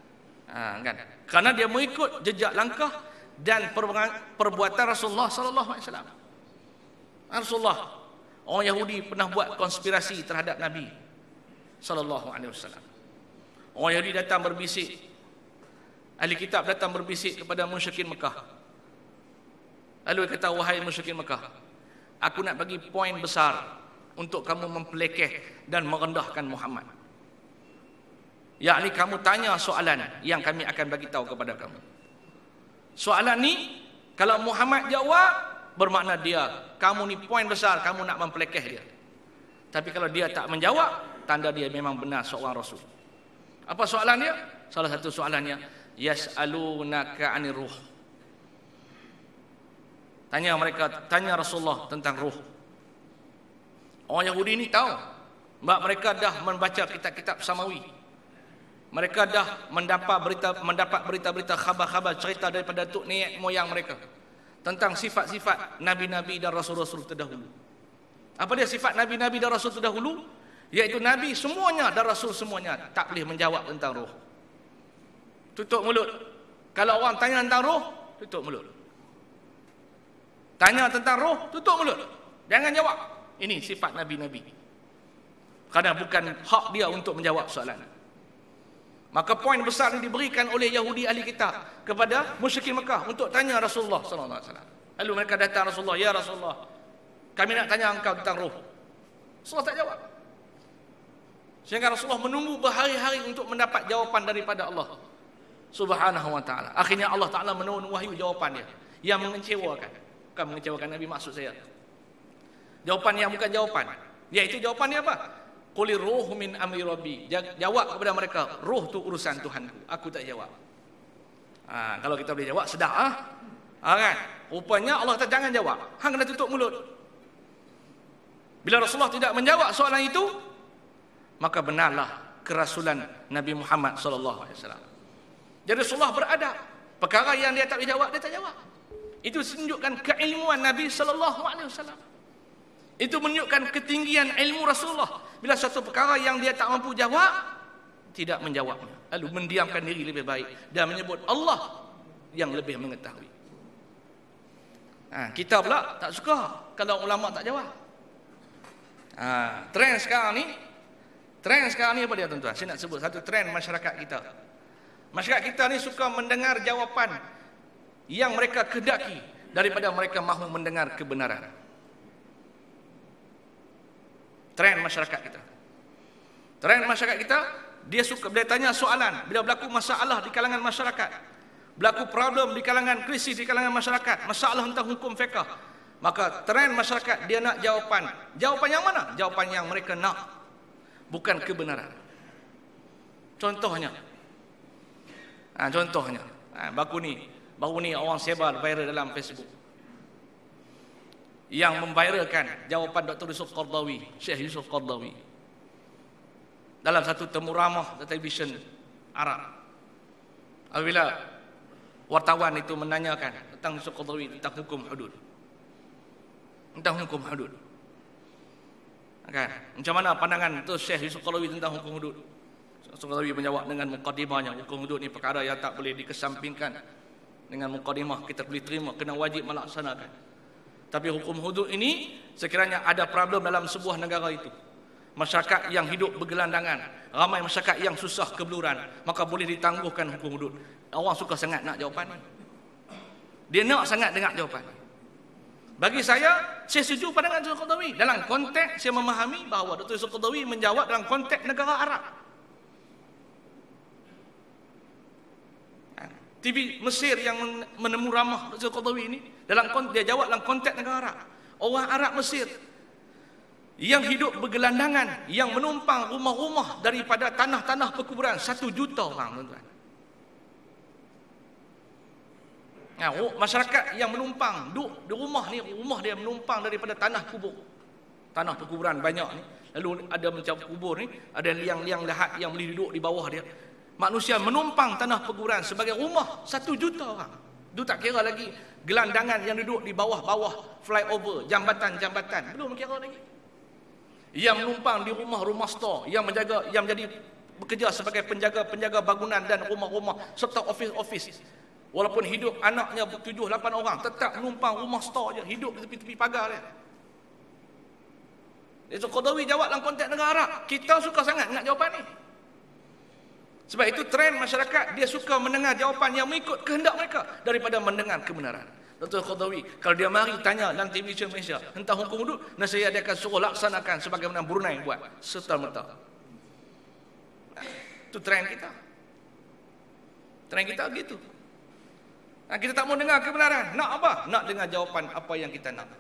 Ha, kan? Kerana dia mengikut jejak langkah dan perbuatan Rasulullah sallallahu alaihi wasallam. Rasulullah, orang Yahudi pernah buat konspirasi terhadap Nabi sallallahu alaihi wasallam. Orang Yahudi datang berbisik, ahli kitab datang berbisik kepada musyrikin Mekah. Lalu dia kata, wahai musyrikin Mekah, aku nak bagi poin besar untuk kamu mempelekeh dan merendahkan Muhammad. Yakni kamu tanya soalan yang kami akan bagi tahu kepada kamu. Soalan ni kalau Muhammad jawab, bermakna dia, kamu ni poin besar, kamu nak mempelekeh dia. Tapi kalau dia tak menjawab, tanda dia memang benar seorang Rasul. Apa soalan dia? Salah satu soalannya, yas'alunaka 'anir ruh. Tanya mereka, tanya Rasulullah tentang ruh. Orang Yahudi ni tahu, sebab mereka dah membaca kitab-kitab samawi. Mereka dah mendapat berita mendapat berita-berita, khabar-khabar, cerita daripada tok nenek moyang mereka tentang sifat-sifat nabi-nabi dan rasul-rasul terdahulu. Apa dia sifat nabi-nabi dan rasul terdahulu? Iaitu nabi semuanya dan rasul semuanya tak boleh menjawab tentang roh. Tutup mulut. Kalau orang tanya tentang roh, tutup mulut. Tanya tentang roh, tutup mulut. Jangan jawab. Ini sifat nabi-nabi. Kerana bukan hak dia untuk menjawab soalan. Maka poin besar yang diberikan oleh Yahudi ahli kitab kepada musyrikin Mekah untuk tanya Rasulullah sallallahu alaihi wasallam. Lalu mereka datang Rasulullah, ya Rasulullah, kami nak tanya engkau tentang roh. Rasulullah tak jawab. Sehingga Rasulullah menunggu berhari-hari untuk mendapat jawapan daripada Allah Subhanahu wa taala. Akhirnya Allah Taala menurun wahyu jawapan dia yang mengecewakan. Bukan mengecewakan Nabi, maksud saya. Jawapan yang bukan jawapan. Iaitu jawapan dia apa? Qulir ruhu min amri rabbi. Jawab kepada mereka, roh tu urusan Tuhanku. Aku tak jawab. Ha, kalau kita boleh jawab, sedap ah. Ha, kan? Rupanya Allah kata jangan jawab. Hang kena tutup mulut. Bila Rasulullah tidak menjawab soalan itu, maka benarlah kerasulan Nabi Muhammad sallallahu alaihi wasallam. Jadi Rasulullah beradab. Perkara yang dia tak boleh jawab, dia tak jawab. Itu menunjukkan keilmuan Nabi sallallahu alaihi wasallam. Itu menunjukkan ketinggian ilmu Rasulullah. Bila satu perkara yang dia tak mampu jawab, tidak menjawabnya. Lalu mendiamkan diri lebih baik dan menyebut Allah yang lebih mengetahui. Ha, kita pula tak suka kalau ulama tak jawab. Ha, trend sekarang ni, trend sekarang ni apa dia tuan-tuan? Saya nak sebut satu trend masyarakat kita. Masyarakat kita ni suka mendengar jawapan yang mereka kehendaki daripada mereka mahu mendengar kebenaran. Trend masyarakat kita. Trend masyarakat kita, dia suka bila tanya soalan, bila berlaku masalah di kalangan masyarakat, berlaku problem di kalangan krisis di kalangan masyarakat, masalah tentang hukum fiqh, maka trend masyarakat dia nak jawapan. Jawapan yang mana? Jawapan yang mereka nak, bukan kebenaran. Contohnya, ha, contohnya, ha, baru ni, baru ni orang sebar viral dalam Facebook yang memviralkan jawapan Doktor Yusuf Qaradawi, Syekh Yusuf Qaradawi, dalam satu temu ramah di televisyen Arab. Apabila wartawan itu menanyakan tentang Yusuf Qaradawi tentang hukum hudud, tentang hukum hudud, kan? Macam mana pandangan tu Syekh Yusuf Qaradawi tentang hukum hudud? Yusuf Qaradawi menjawab dengan mukadimahnya, hukum hudud ni perkara yang tak boleh dikesampingkan. Dengan mukadimah kita boleh terima, kena wajib melaksanakan. Tapi hukum hudud ini sekiranya ada problem dalam sebuah negara itu, masyarakat yang hidup bergelandangan, ramai masyarakat yang susah kebeluran, maka boleh ditangguhkan hukum hudud. Orang suka sangat nak jawapan. Dia nak sangat dengar jawapan. Bagi saya, saya setuju pandangan Yusuf Qaradawi. Dalam konteks saya memahami bahawa Doktor Yusuf Qaradawi menjawab dalam konteks negara Arab. T V Mesir yang menemu ramah Doktor Qaradawi ini, dalam dia jawab dalam konteks negara Arab. Orang Arab Mesir yang hidup bergelandangan, yang menumpang rumah-rumah daripada tanah-tanah perkuburan, satu juta orang, tuan-tuan. Nah, masyarakat yang menumpang duduk di rumah ni, rumah dia menumpang daripada tanah kubur, tanah perkuburan banyak ni. Lalu ada macam kubur ni, ada liang-liang lahat yang boleh duduk di bawah dia. Manusia menumpang tanah perkuburan sebagai rumah satu juta orang. Itu tak kira lagi gelandangan yang duduk di bawah-bawah flyover, jambatan-jambatan, belum kira lagi. Yang menumpang di rumah-rumah store, yang menjaga, yang menjadi bekerja sebagai penjaga-penjaga bangunan dan rumah-rumah serta ofis-ofis. Walaupun hidup anaknya tujuh lapan orang, tetap menumpang rumah store je, hidup di tepi-tepi pagar dia. Itu Qadawi jawab dalam konteks negara Arab. Kita suka sangat nak jawapan ni. Sebab itu trend masyarakat, dia suka mendengar jawapan yang mengikut kehendak mereka daripada mendengar kebenaran. Doktor Qadawi, kalau dia mari tanya dalam televisyen Malaysia tentang hukum wuduk, nasihat dia akan suruh laksanakan sebagaimana Brunei buat, serta-merta. Itu trend kita. Trend kita begitu. Nah, kita tak mau dengar kebenaran. Nak apa? Nak dengar jawapan apa yang kita nak.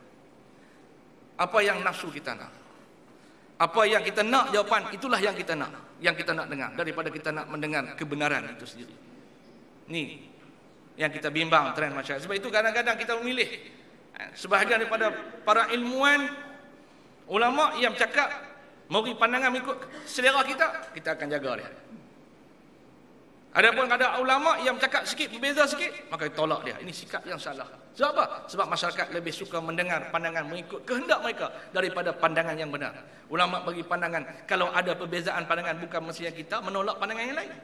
Apa yang nafsu kita nak. Apa yang kita nak jawapan, itulah yang kita nak. Yang kita nak dengar. Daripada kita nak mendengar kebenaran itu sendiri. Ni yang kita bimbang trend masyarakat. Sebab itu kadang-kadang kita memilih sebahagian daripada para ilmuwan, ulama yang bercakap memberi pandangan mengikut selera kita, kita akan jaga dia. Adapun ada ulama yang bercakap sikit, berbeza sikit, maka tolak dia. Ini sikap yang salah. Sebab apa? Sebab masyarakat lebih suka mendengar pandangan mengikut kehendak mereka daripada pandangan yang benar. Ulama bagi pandangan, kalau ada perbezaan pandangan bukan mestinya kita menolak pandangan yang lain.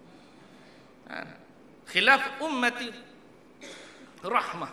Ha. Khilaf ummati rahmah.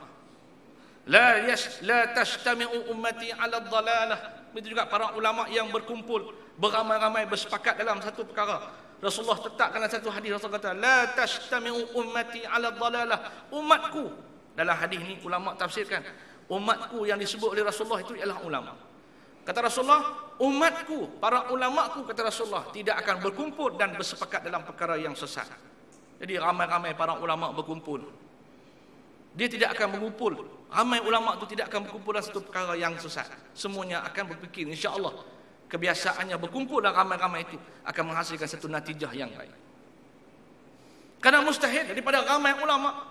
La yas la tajtami'u ummati 'ala dhalalah. Begitu juga para ulama yang berkumpul beramai-ramai bersepakat dalam satu perkara. Rasulullah tetapkan dalam satu hadis, Rasul kata la tajtami'u ummati 'ala dhalalah. Umatku, dalam hadis ni ulama tafsirkan, umatku yang disebut oleh Rasulullah itu ialah ulama. Kata Rasulullah, umatku, para ulamaku, kata Rasulullah, tidak akan berkumpul dan bersepakat dalam perkara yang sesat. Jadi ramai-ramai para ulama berkumpul, dia tidak akan berkumpul. Ramai ulama itu tidak akan berkumpul dalam satu perkara yang sesat. Semuanya akan berfikir, insya-Allah kebiasaannya berkumpul dan ramai-ramai itu akan menghasilkan satu natijah yang baik. Karena mustahil daripada ramai ulama,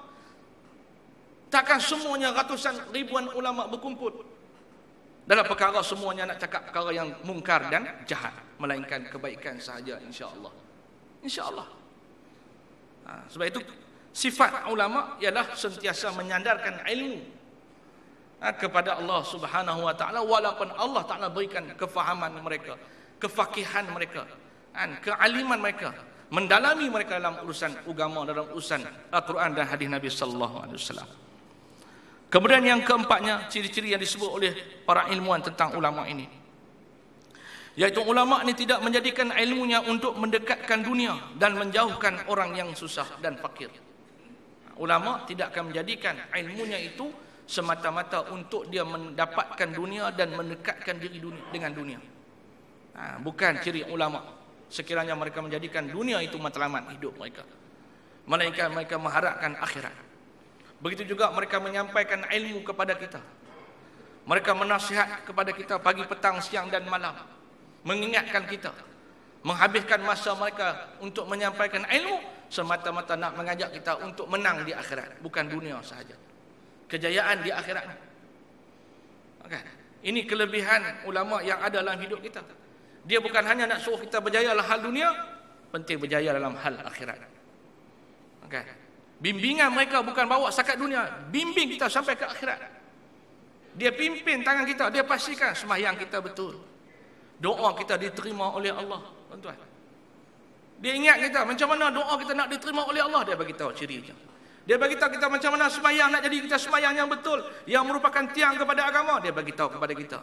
takkan semuanya ratusan ribuan ulama berkumpul dalam perkara semuanya nak cakap perkara yang mungkar dan jahat, melainkan kebaikan sahaja, insya-Allah. Insya-Allah. Ha, sebab itu sifat ulama ialah sentiasa menyandarkan ilmu ha, kepada Allah Subhanahu wa taala, walaupun Allah Taala berikan kefahaman mereka, kefakihan mereka, kan, kealiman mereka, mendalami mereka dalam urusan agama, dalam urusan Al-Quran dan hadis Nabi sallallahu alaihi wasallam. Kemudian yang keempatnya, ciri-ciri yang disebut oleh para ilmuwan tentang ulama ini, yaitu ulama ini tidak menjadikan ilmunya untuk mendekatkan dunia dan menjauhkan orang yang susah dan fakir. Ulama tidak akan menjadikan ilmunya itu semata-mata untuk dia mendapatkan dunia dan mendekatkan diri dunia, dengan dunia. Ha, bukan ciri ulama sekiranya mereka menjadikan dunia itu matlamat hidup mereka, melainkan mereka mengharapkan akhirat. Begitu juga mereka menyampaikan ilmu kepada kita. Mereka menasihat kepada kita pagi, petang, siang dan malam, mengingatkan kita, menghabiskan masa mereka untuk menyampaikan ilmu semata-mata nak mengajak kita untuk menang di akhirat, bukan dunia sahaja. Kejayaan di akhirat. Okay. Ini kelebihan ulama yang ada dalam hidup kita. Dia bukan hanya nak suruh kita berjaya dalam hal dunia, penting berjaya dalam hal akhirat. Okay. Bimbingan mereka bukan bawa setakat dunia, bimbing kita sampai ke akhirat. Dia pimpin tangan kita, dia pastikan sembahyang kita betul, doa kita diterima oleh Allah, tuan-tuan. Dia ingat kita macam mana doa kita nak diterima oleh Allah, dia bagi tahu cirinya. Dia bagi tahu kita macam mana sembahyang nak jadi kita sembahyang yang betul, yang merupakan tiang kepada agama, dia bagi tahu kepada kita.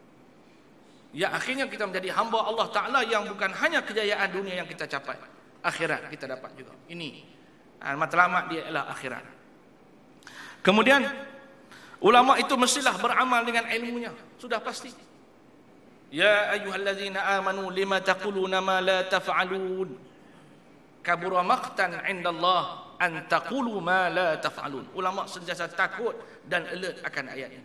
Ya, akhirnya kita menjadi hamba Allah Taala yang bukan hanya kejayaan dunia yang kita capai, akhirat kita dapat juga. Ini matlamat dia ialah akhirat. Kemudian ulama itu mestilah beramal dengan ilmunya, sudah pasti. Ya ayyuhallazina amanu lima taquluna ma la taf'alun, kabura maqtan 'indallah an taqulu ma la taf'alun. Ulama sentiasa takut dan alert akan ayat ini,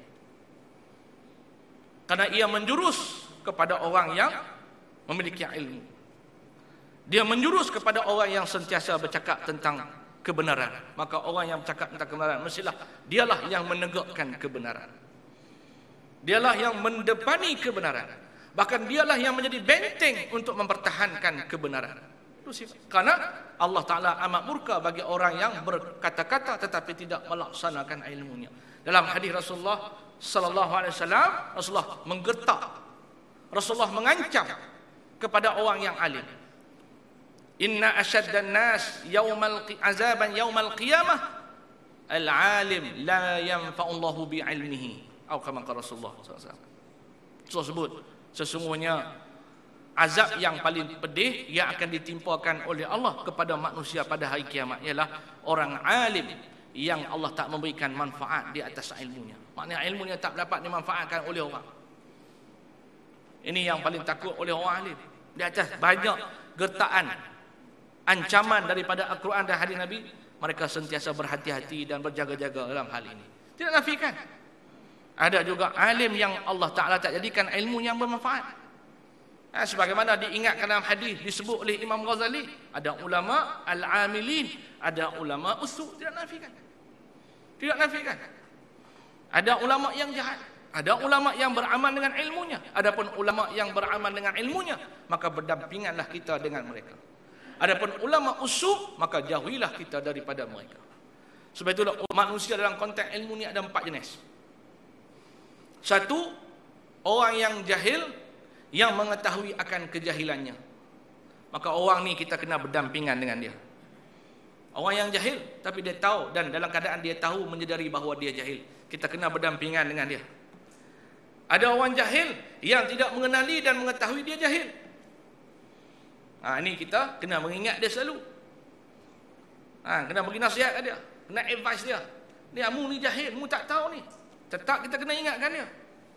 karena ia menjurus kepada orang yang memiliki ilmu. Dia menjurus kepada orang yang sentiasa bercakap tentang kebenaran. Maka orang yang bercakap tentang kebenaran mestilah dialah yang menegakkan kebenaran, dialah yang mendepani kebenaran, bahkan dialah yang menjadi benteng untuk mempertahankan kebenaran. Itu sifat. Karena Allah Ta'ala amat murka bagi orang yang berkata-kata tetapi tidak melaksanakan ilmunya. Dalam hadis Rasulullah sallallahu alaihi wasallam, Rasulullah menggertak, Rasulullah mengancam kepada orang yang alim. Inna asyaddan nas yaumal azaban yaumal qiyamah al-alim la yanfa'ullahu bi'ilmihi. Atau kama qala Rasulullah sallallahu alaihi wasallam. Tersebut sesungguhnya azab yang paling pedih yang akan ditimpakan oleh Allah kepada manusia pada hari kiamat ialah orang alim yang Allah tak memberikan manfaat di atas ilmunya. Maknanya ilmunya tak dapat dimanfaatkan oleh orang. Ini yang paling takut oleh orang alim. Di atas banyak gertaan, ancaman daripada Al-Quran dan hadis Nabi, mereka sentiasa berhati-hati dan berjaga-jaga dalam hal ini. Tidak nafikan. Ada juga alim yang Allah Ta'ala tak jadikan ilmu yang bermanfaat. Ha, sebagaimana diingatkan dalam hadis disebut oleh Imam Ghazali, ada ulama al-amilin, ada ulama usul. Tidak nafikan. Tidak nafikan. Ada ulama yang jahat, ada ulama yang beramal dengan ilmunya. Adapun ulama yang beramal dengan ilmunya, maka berdampinganlah kita dengan mereka. Adapun ulama usul, maka jauhilah kita daripada mereka. Sebab itulah manusia dalam konteks ilmu ni ada empat jenis. Satu, orang yang jahil yang mengetahui akan kejahilannya. Maka orang ni kita kena berdampingan dengan dia. Orang yang jahil tapi dia tahu dan dalam keadaan dia tahu menyedari bahawa dia jahil, kita kena berdampingan dengan dia. Ada orang jahil yang tidak mengenali dan mengetahui dia jahil. Ha, ini kita kena mengingat dia selalu. Ha, kena bagi nasihat kat dia, kena advice dia. Dia mu ni jahil, mu tak tahu ni. Tetap kita kena ingatkan dia.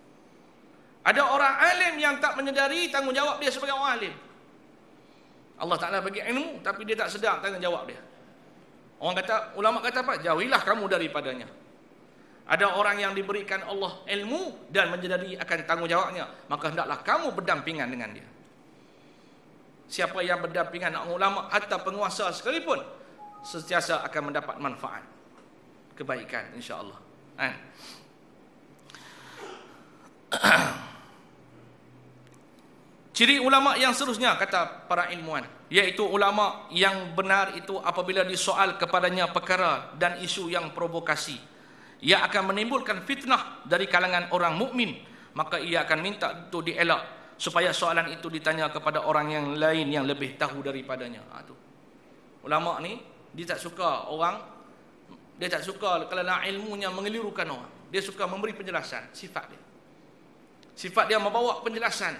Ada orang alim yang tak menyedari tanggungjawab dia sebagai orang alim. Allah Ta'ala bagi ilmu tapi dia tak sedar tanggungjawab dia. Orang kata, ulama kata apa? Jauhilah kamu daripadanya. Ada orang yang diberikan Allah ilmu dan menyedari akan tanggungjawabnya, maka hendaklah kamu berdampingan dengan dia. Siapa yang berdampingan dengan ulama atau penguasa sekalipun, sentiasa akan mendapat manfaat, kebaikan, insya-Allah. Ha. Ciri ulama yang seterusnya kata para ilmuwan, iaitu ulama yang benar itu apabila disoal kepadanya perkara dan isu yang provokasi, ia akan menimbulkan fitnah dari kalangan orang mukmin, maka ia akan minta untuk dielak supaya soalan itu ditanya kepada orang yang lain yang lebih tahu daripadanya. Ha, tu. Ulama ni dia tak suka orang, dia tak suka kerana ilmunya mengelirukan orang. Dia suka memberi penjelasan sifat dia. Sifat dia membawa penjelasan,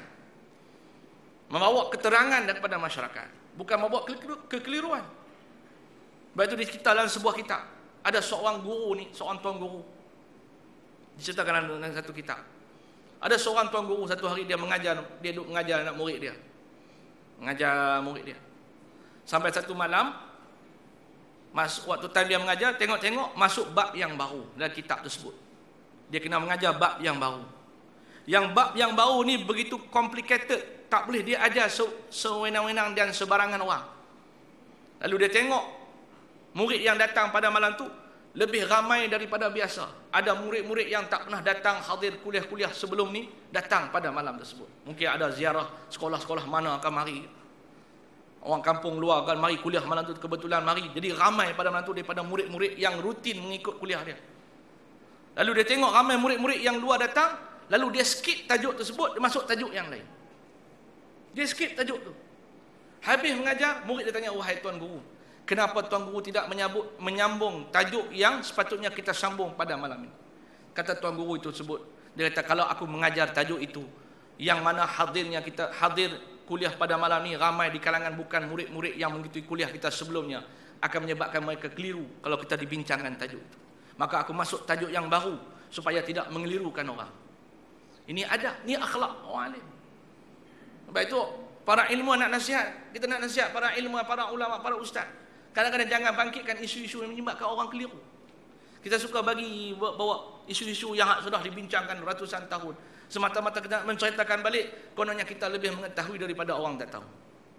membawa keterangan kepada masyarakat, bukan membawa kekeliruan. Sebab itu diceritakan dalam sebuah kitab, ada seorang guru ni, seorang tuan guru, diceritakan dalam satu kitab. Ada seorang tuan guru, satu hari dia mengajar, dia duduk mengajar anak murid dia, mengajar murid dia. Sampai satu malam, masuk waktu time dia mengajar, tengok-tengok masuk bab yang baru dalam kitab tersebut. Dia kena mengajar bab yang baru. Yang bab yang baru ni begitu complicated, tak boleh dia ajar sewenang-wenang dan sebarangan orang. Lalu dia tengok murid yang datang pada malam tu lebih ramai daripada biasa. Ada murid-murid yang tak pernah datang hadir kuliah-kuliah sebelum ni, datang pada malam tersebut. Mungkin ada ziarah sekolah-sekolah mana akan mari. Orang kampung luar akan mari kuliah malam tu, kebetulan mari. Jadi ramai pada malam tu daripada murid-murid yang rutin mengikut kuliah dia. Lalu dia tengok ramai murid-murid yang luar datang, lalu dia skip tajuk tersebut, dia masuk tajuk yang lain. Dia skip tajuk tu. Habis mengajar, murid dia tanya, wahai tuan guru, kenapa tuan guru tidak menyambut, menyambung tajuk yang sepatutnya kita sambung pada malam ini? Kata tuan guru itu sebut, dia kata, kalau aku mengajar tajuk itu, yang mana hadirnya kita, hadir kuliah pada malam ini ramai di kalangan bukan murid-murid yang mengikuti kuliah kita sebelumnya, akan menyebabkan mereka keliru kalau kita dibincangkan tajuk itu. Maka aku masuk tajuk yang baru supaya tidak mengelirukan orang. Ini ada, ini akhlak orang alim. Sebab itu para ilmu nak nasihat, kita nak nasihat para ilmu, para ulama, para ustaz. Kadang-kadang jangan bangkitkan isu-isu yang menyebabkan orang keliru. Kita suka bagi bawa isu-isu yang sudah dibincangkan ratusan tahun, semata-mata kita menceritakan balik, kononnya kita lebih mengetahui daripada orang tak tahu.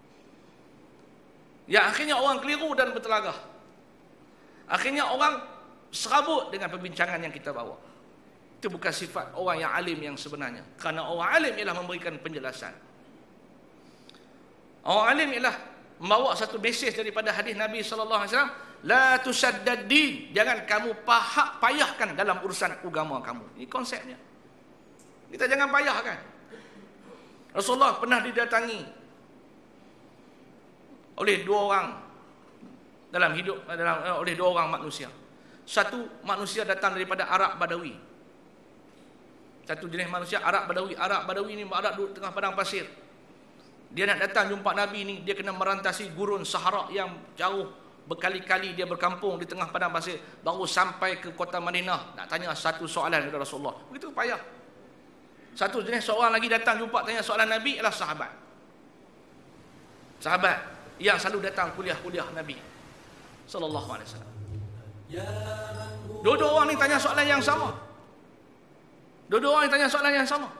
Ya, akhirnya orang keliru dan bertelagah. Akhirnya orang serabut dengan perbincangan yang kita bawa. Itu bukan sifat orang yang alim yang sebenarnya. Kerana orang alim ialah memberikan penjelasan. Orang alim ialah membawa satu mesej daripada hadis Nabi sallallahu alaihi wasallam, la tusaddad din, jangan kamu pahak payahkan dalam urusan agama kamu. Ini konsepnya. Kita jangan payahkan. Rasulullah pernah didatangi oleh dua orang dalam hidup dalam oleh dua orang manusia. Satu manusia datang daripada Arab Badawi. Satu jenis manusia Arab Badawi. Arab Badawi ni berada di tengah padang pasir. Dia nak datang jumpa Nabi ni, dia kena merantasi gurun Sahara yang jauh, berkali-kali dia berkampung di tengah padang pasir baru sampai ke kota Madinah nak tanya satu soalan kepada Rasulullah. Begitu payah. Satu jenis seorang lagi datang jumpa tanya soalan Nabi ialah sahabat. Sahabat yang selalu datang kuliah-kuliah Nabi sallallahu alaihi wasallam. Dua-dua orang ni tanya soalan yang sama. Dua-dua orang ni tanya soalan yang sama.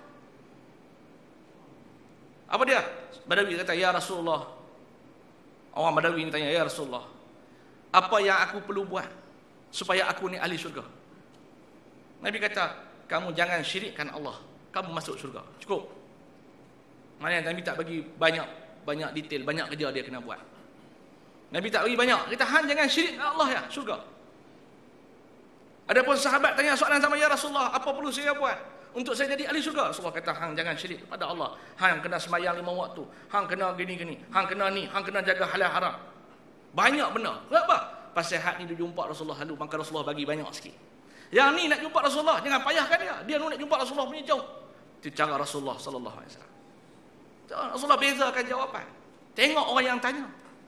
Apa dia? Badawi kata, ya Rasulullah. Orang Badawi ni tanya, ya Rasulullah, apa yang aku perlu buat supaya aku ni ahli syurga? Nabi kata, kamu jangan syirikkan Allah, kamu masuk syurga. Cukup. Maknanya Nabi tak bagi banyak banyak detail, banyak kerja dia kena buat. Nabi tak bagi banyak. Kita han jangan syirikkan Allah ya, syurga. Adapun sahabat tanya soalan sama, ya Rasulullah, apa perlu saya buat untuk saya jadi ahli syurga? Rasulullah kata, hang jangan syirik kepada Allah. Hang kena sembahyang lima waktu. Hang kena gini-gini. Hang kena ni. Hang kena jaga halal haram. Banyak benda. Kenapa? Pasal hak ni dia jumpa Rasulullah lalu, maka Rasulullah bagi banyak sikit. Yang ni nak jumpa Rasulullah, jangan payahkan dia. Dia nak jumpa Rasulullah punya jauh. Itu cara Rasulullah sallallahu alaihi wasallam. Rasulullah bezakan jawapan. Tengok orang yang tanya.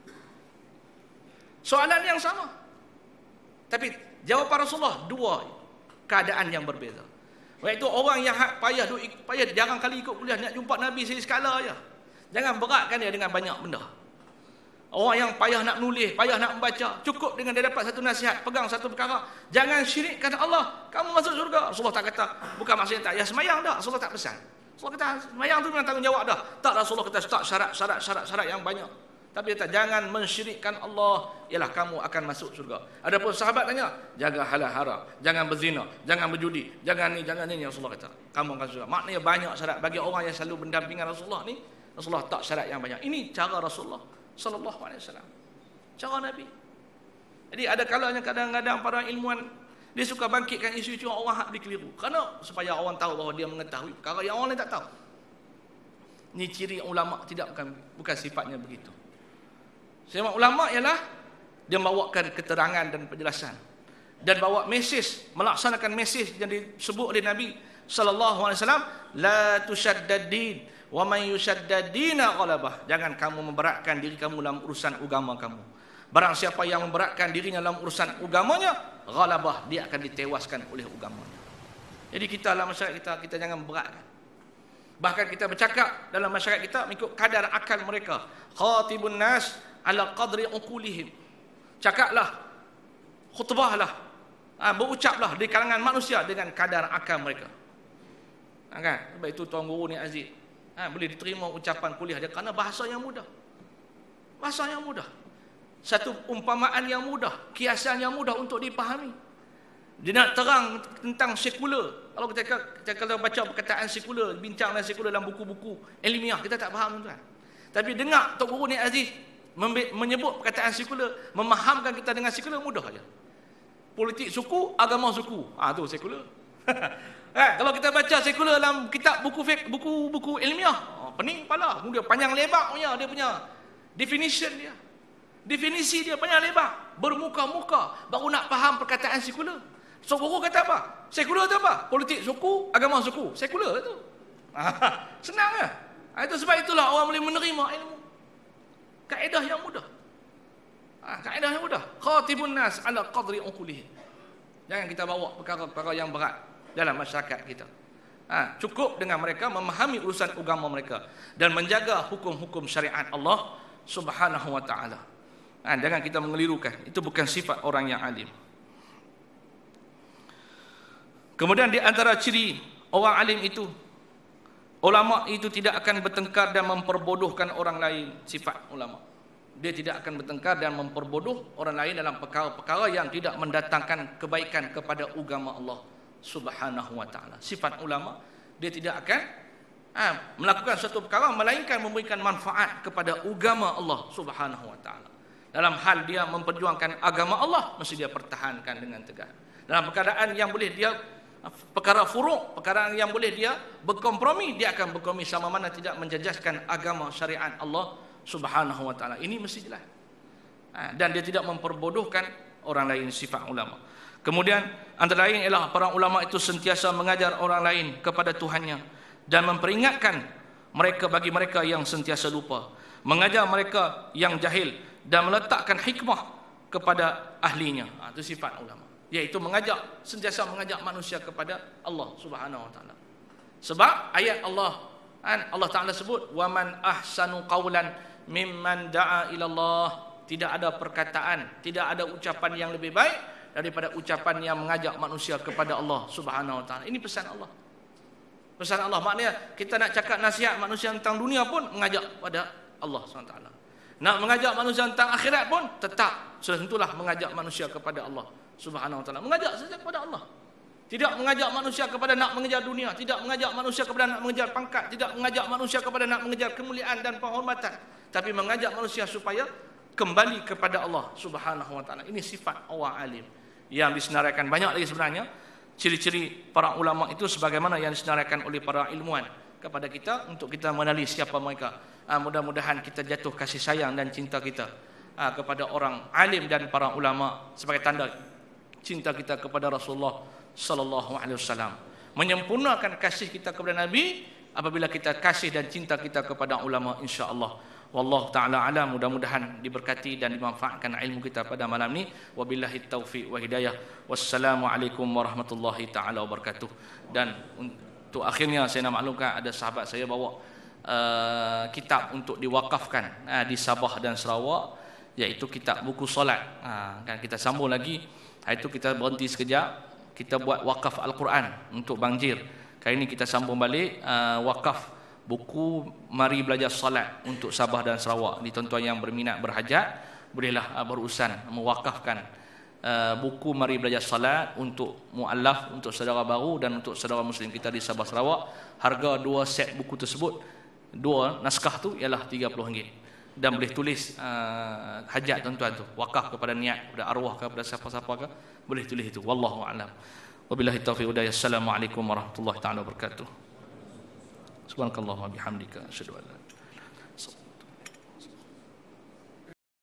Soalan yang sama. Tapi jawapan Rasulullah dua keadaan yang berbeza. Iaitu orang yang payah duk payah jarang kali ikut kuliah nak jumpa Nabi sekali aja. Jangan beratkan dia dengan banyak benda. Orang yang payah nak nulis, payah nak membaca, cukup dengan dia dapat satu nasihat, pegang satu perkara, jangan syirikkan Allah, kamu masuk syurga. Rasulullah tak kata, bukan maksudnya tak ya semayang dah. Rasulullah tak pesan. Rasulullah kata semayang tu memang tanggungjawab dah. Tak, Rasulullah kata tak syarat-syarat syarat-syarat yang banyak. Tapi dia kata jangan mensyirikkan Allah, ialah kamu akan masuk syurga. Adapun sahabat tanya, jaga halal haram, jangan berzina, jangan berjudi, jangan ni, jangan ni, Rasulullah kata, kamu akan syurga. Maknanya banyak syarat bagi orang yang selalu mendampingi Rasulullah ni. Rasulullah tak syarat yang banyak. Ini cara Rasulullah sallallahu alaihi wasallam. Cara Nabi. Jadi ada kalanya kadang-kadang para ilmuwan dia suka bangkitkan isu-isu orang hak dikeliru. Kerana supaya orang tahu bahawa dia mengetahui perkara yang orang lain tak tahu. Ini ciri ulama tidak bukan bukan sifatnya begitu. Sifat ulama ialah dia membawakan keterangan dan penjelasan dan bawa mesej, melaksanakan mesej yang disebut oleh Nabi sallallahu alaihi wasallam, la tushaddadin wa man yushaddadina ghalabah. Jangan kamu memberatkan diri kamu dalam urusan agama kamu. Barang siapa yang memberatkan dirinya dalam urusan agamanya, ghalabah, dia akan ditewaskan oleh agamanya. Jadi kita dalam masyarakat kita kita jangan memberatkan. Bahkan kita bercakap dalam masyarakat kita mengikut kadar akal mereka. Khatibun nas ala qadri uqulihim. Cakaplah, khutbahlah, ha, berucaplah di kalangan manusia dengan kadar akal mereka. Ha, kan? Sebab itu Tuan Guru ni Aziz, ha, boleh diterima ucapan kuliah dia kerana bahasa yang mudah. Bahasa yang mudah. Satu umpamaan yang mudah, kiasan yang mudah untuk dipahami. Dia nak terang tentang sekular. Kalau kita, kita kalau baca perkataan sekular, bincang dengan sekular dalam buku-buku ilmiah, kita tak faham tuan. Tapi dengar Tok Guru ni Aziz menyebut perkataan sekular, memahamkan kita dengan sekular mudah saja. Politik suku, agama suku. Ah tu sekular. Eh, kalau kita baca sekular dalam kitab buku buku buku ilmiah, oh, pening kepala, dia panjang lebar punya, dia punya definition dia. Definisi dia panjang lebar, bermuka-muka baru nak faham perkataan sekular. So Guru kata apa? Sekular tu apa? Politik suku, agama suku. Sekular tu. Senang ke? Itu sebab itulah orang boleh menerima ilmu. Kaedah yang mudah. Ha, kaedah yang mudah. Khatibun nas ala qadri uqulihim. Jangan kita bawa perkara-perkara yang berat dalam masyarakat kita. Ha, cukup dengan mereka memahami urusan agama mereka dan menjaga hukum-hukum syariat Allah Subhanahu wa taala. Ha, jangan kita mengelirukan. Itu bukan sifat orang yang alim. Kemudian di antara ciri orang alim itu, ulama itu tidak akan bertengkar dan memperbodohkan orang lain. Sifat ulama, dia tidak akan bertengkar dan memperbodoh orang lain dalam perkara-perkara yang tidak mendatangkan kebaikan kepada agama Allah Subhanahu wa taala. Sifat ulama, dia tidak akan ha, melakukan suatu perkara melainkan memberikan manfaat kepada agama Allah Subhanahu wa taala. Dalam hal dia memperjuangkan agama Allah, mesti dia pertahankan dengan tegar. Dalam keadaan yang boleh dia perkara furuk, perkara yang boleh dia berkompromi, dia akan berkompromi sama mana tidak menjejaskan agama syariat Allah Subhanahu wa taala. Ini mesti jelas. Ha, dan dia tidak memperbodohkan orang lain, sifat ulama. Kemudian antara lain ialah para ulama itu sentiasa mengajar orang lain kepada Tuhannya dan memperingatkan mereka bagi mereka yang sentiasa lupa, mengajar mereka yang jahil dan meletakkan hikmah kepada ahlinya. Ha, itu sifat ulama, iaitu mengajak, sentiasa mengajak manusia kepada Allah Subhanahu wa taala. Sebab ayat Allah, Allah Taala sebut, "Wa man ahsanu qawlan mimman da'a ila Allah." Tidak ada perkataan, tidak ada ucapan yang lebih baik daripada ucapan yang mengajak manusia kepada Allah Subhanahu wa taala. Ini pesan Allah. Pesan Allah maknanya kita nak cakap nasihat manusia tentang dunia pun mengajak kepada Allah Subhanahu wa taala. Nak mengajak manusia tentang akhirat pun tetap sudah tentulah mengajak manusia kepada Allah Subhanahu wa taala. Mengajak saja kepada Allah. Tidak mengajak manusia kepada nak mengejar dunia, tidak mengajak manusia kepada nak mengejar pangkat, tidak mengajak manusia kepada nak mengejar kemuliaan dan penghormatan, tapi mengajak manusia supaya kembali kepada Allah Subhanahu wa taala. Ini sifat orang alim yang disenaraikan banyak lagi sebenarnya. Ciri-ciri para ulama itu sebagaimana yang disenaraikan oleh para ilmuwan kepada kita untuk kita mengenali siapa mereka. Ha, mudah-mudahan kita jatuh kasih sayang dan cinta kita ha, kepada orang alim dan para ulama sebagai tanda cinta kita kepada Rasulullah sallallahu alaihi wasallam. Menyempurnakan kasih kita kepada Nabi apabila kita kasih dan cinta kita kepada ulama, insya-Allah. Wallahu ta'ala alam, mudah-mudahan diberkati dan dimanfaatkan ilmu kita pada malam ni. Wabillahi taufiq wa hidayah. Wassalamualaikum warahmatullahi taala wabarakatuh. Dan untuk akhirnya saya nak maklumkan ada sahabat saya bawa uh, kitab untuk diwakafkan uh, di Sabah dan Sarawak, iaitu kitab buku solat. Uh, kan kita sambung lagi. Hari itu kita berhenti sekejap, kita buat wakaf Al-Quran untuk Banjir. Kali ini kita sambung balik uh, wakaf buku Mari Belajar Salat untuk Sabah dan Sarawak. Di tuan-tuan yang berminat berhajat bolehlah uh, berurusan mewakafkan uh, buku Mari Belajar Salat untuk muallaf, untuk saudara baru dan untuk saudara muslim kita di Sabah Sarawak. Harga dua set buku tersebut, dua naskah tu ialah tiga puluh ringgit. Dan boleh tulis uh, hajat tuan-tuan tu, wakaf kepada niat, kepada arwah ke, kepada siapa-siapa ke, boleh tulis itu. Wallahu a'lam. Wabillahi taufiq wa hidayah. Assalamualaikum warahmatullahi taala wabarakatuh. Subhanakallahumma bihamdika asyhadu an la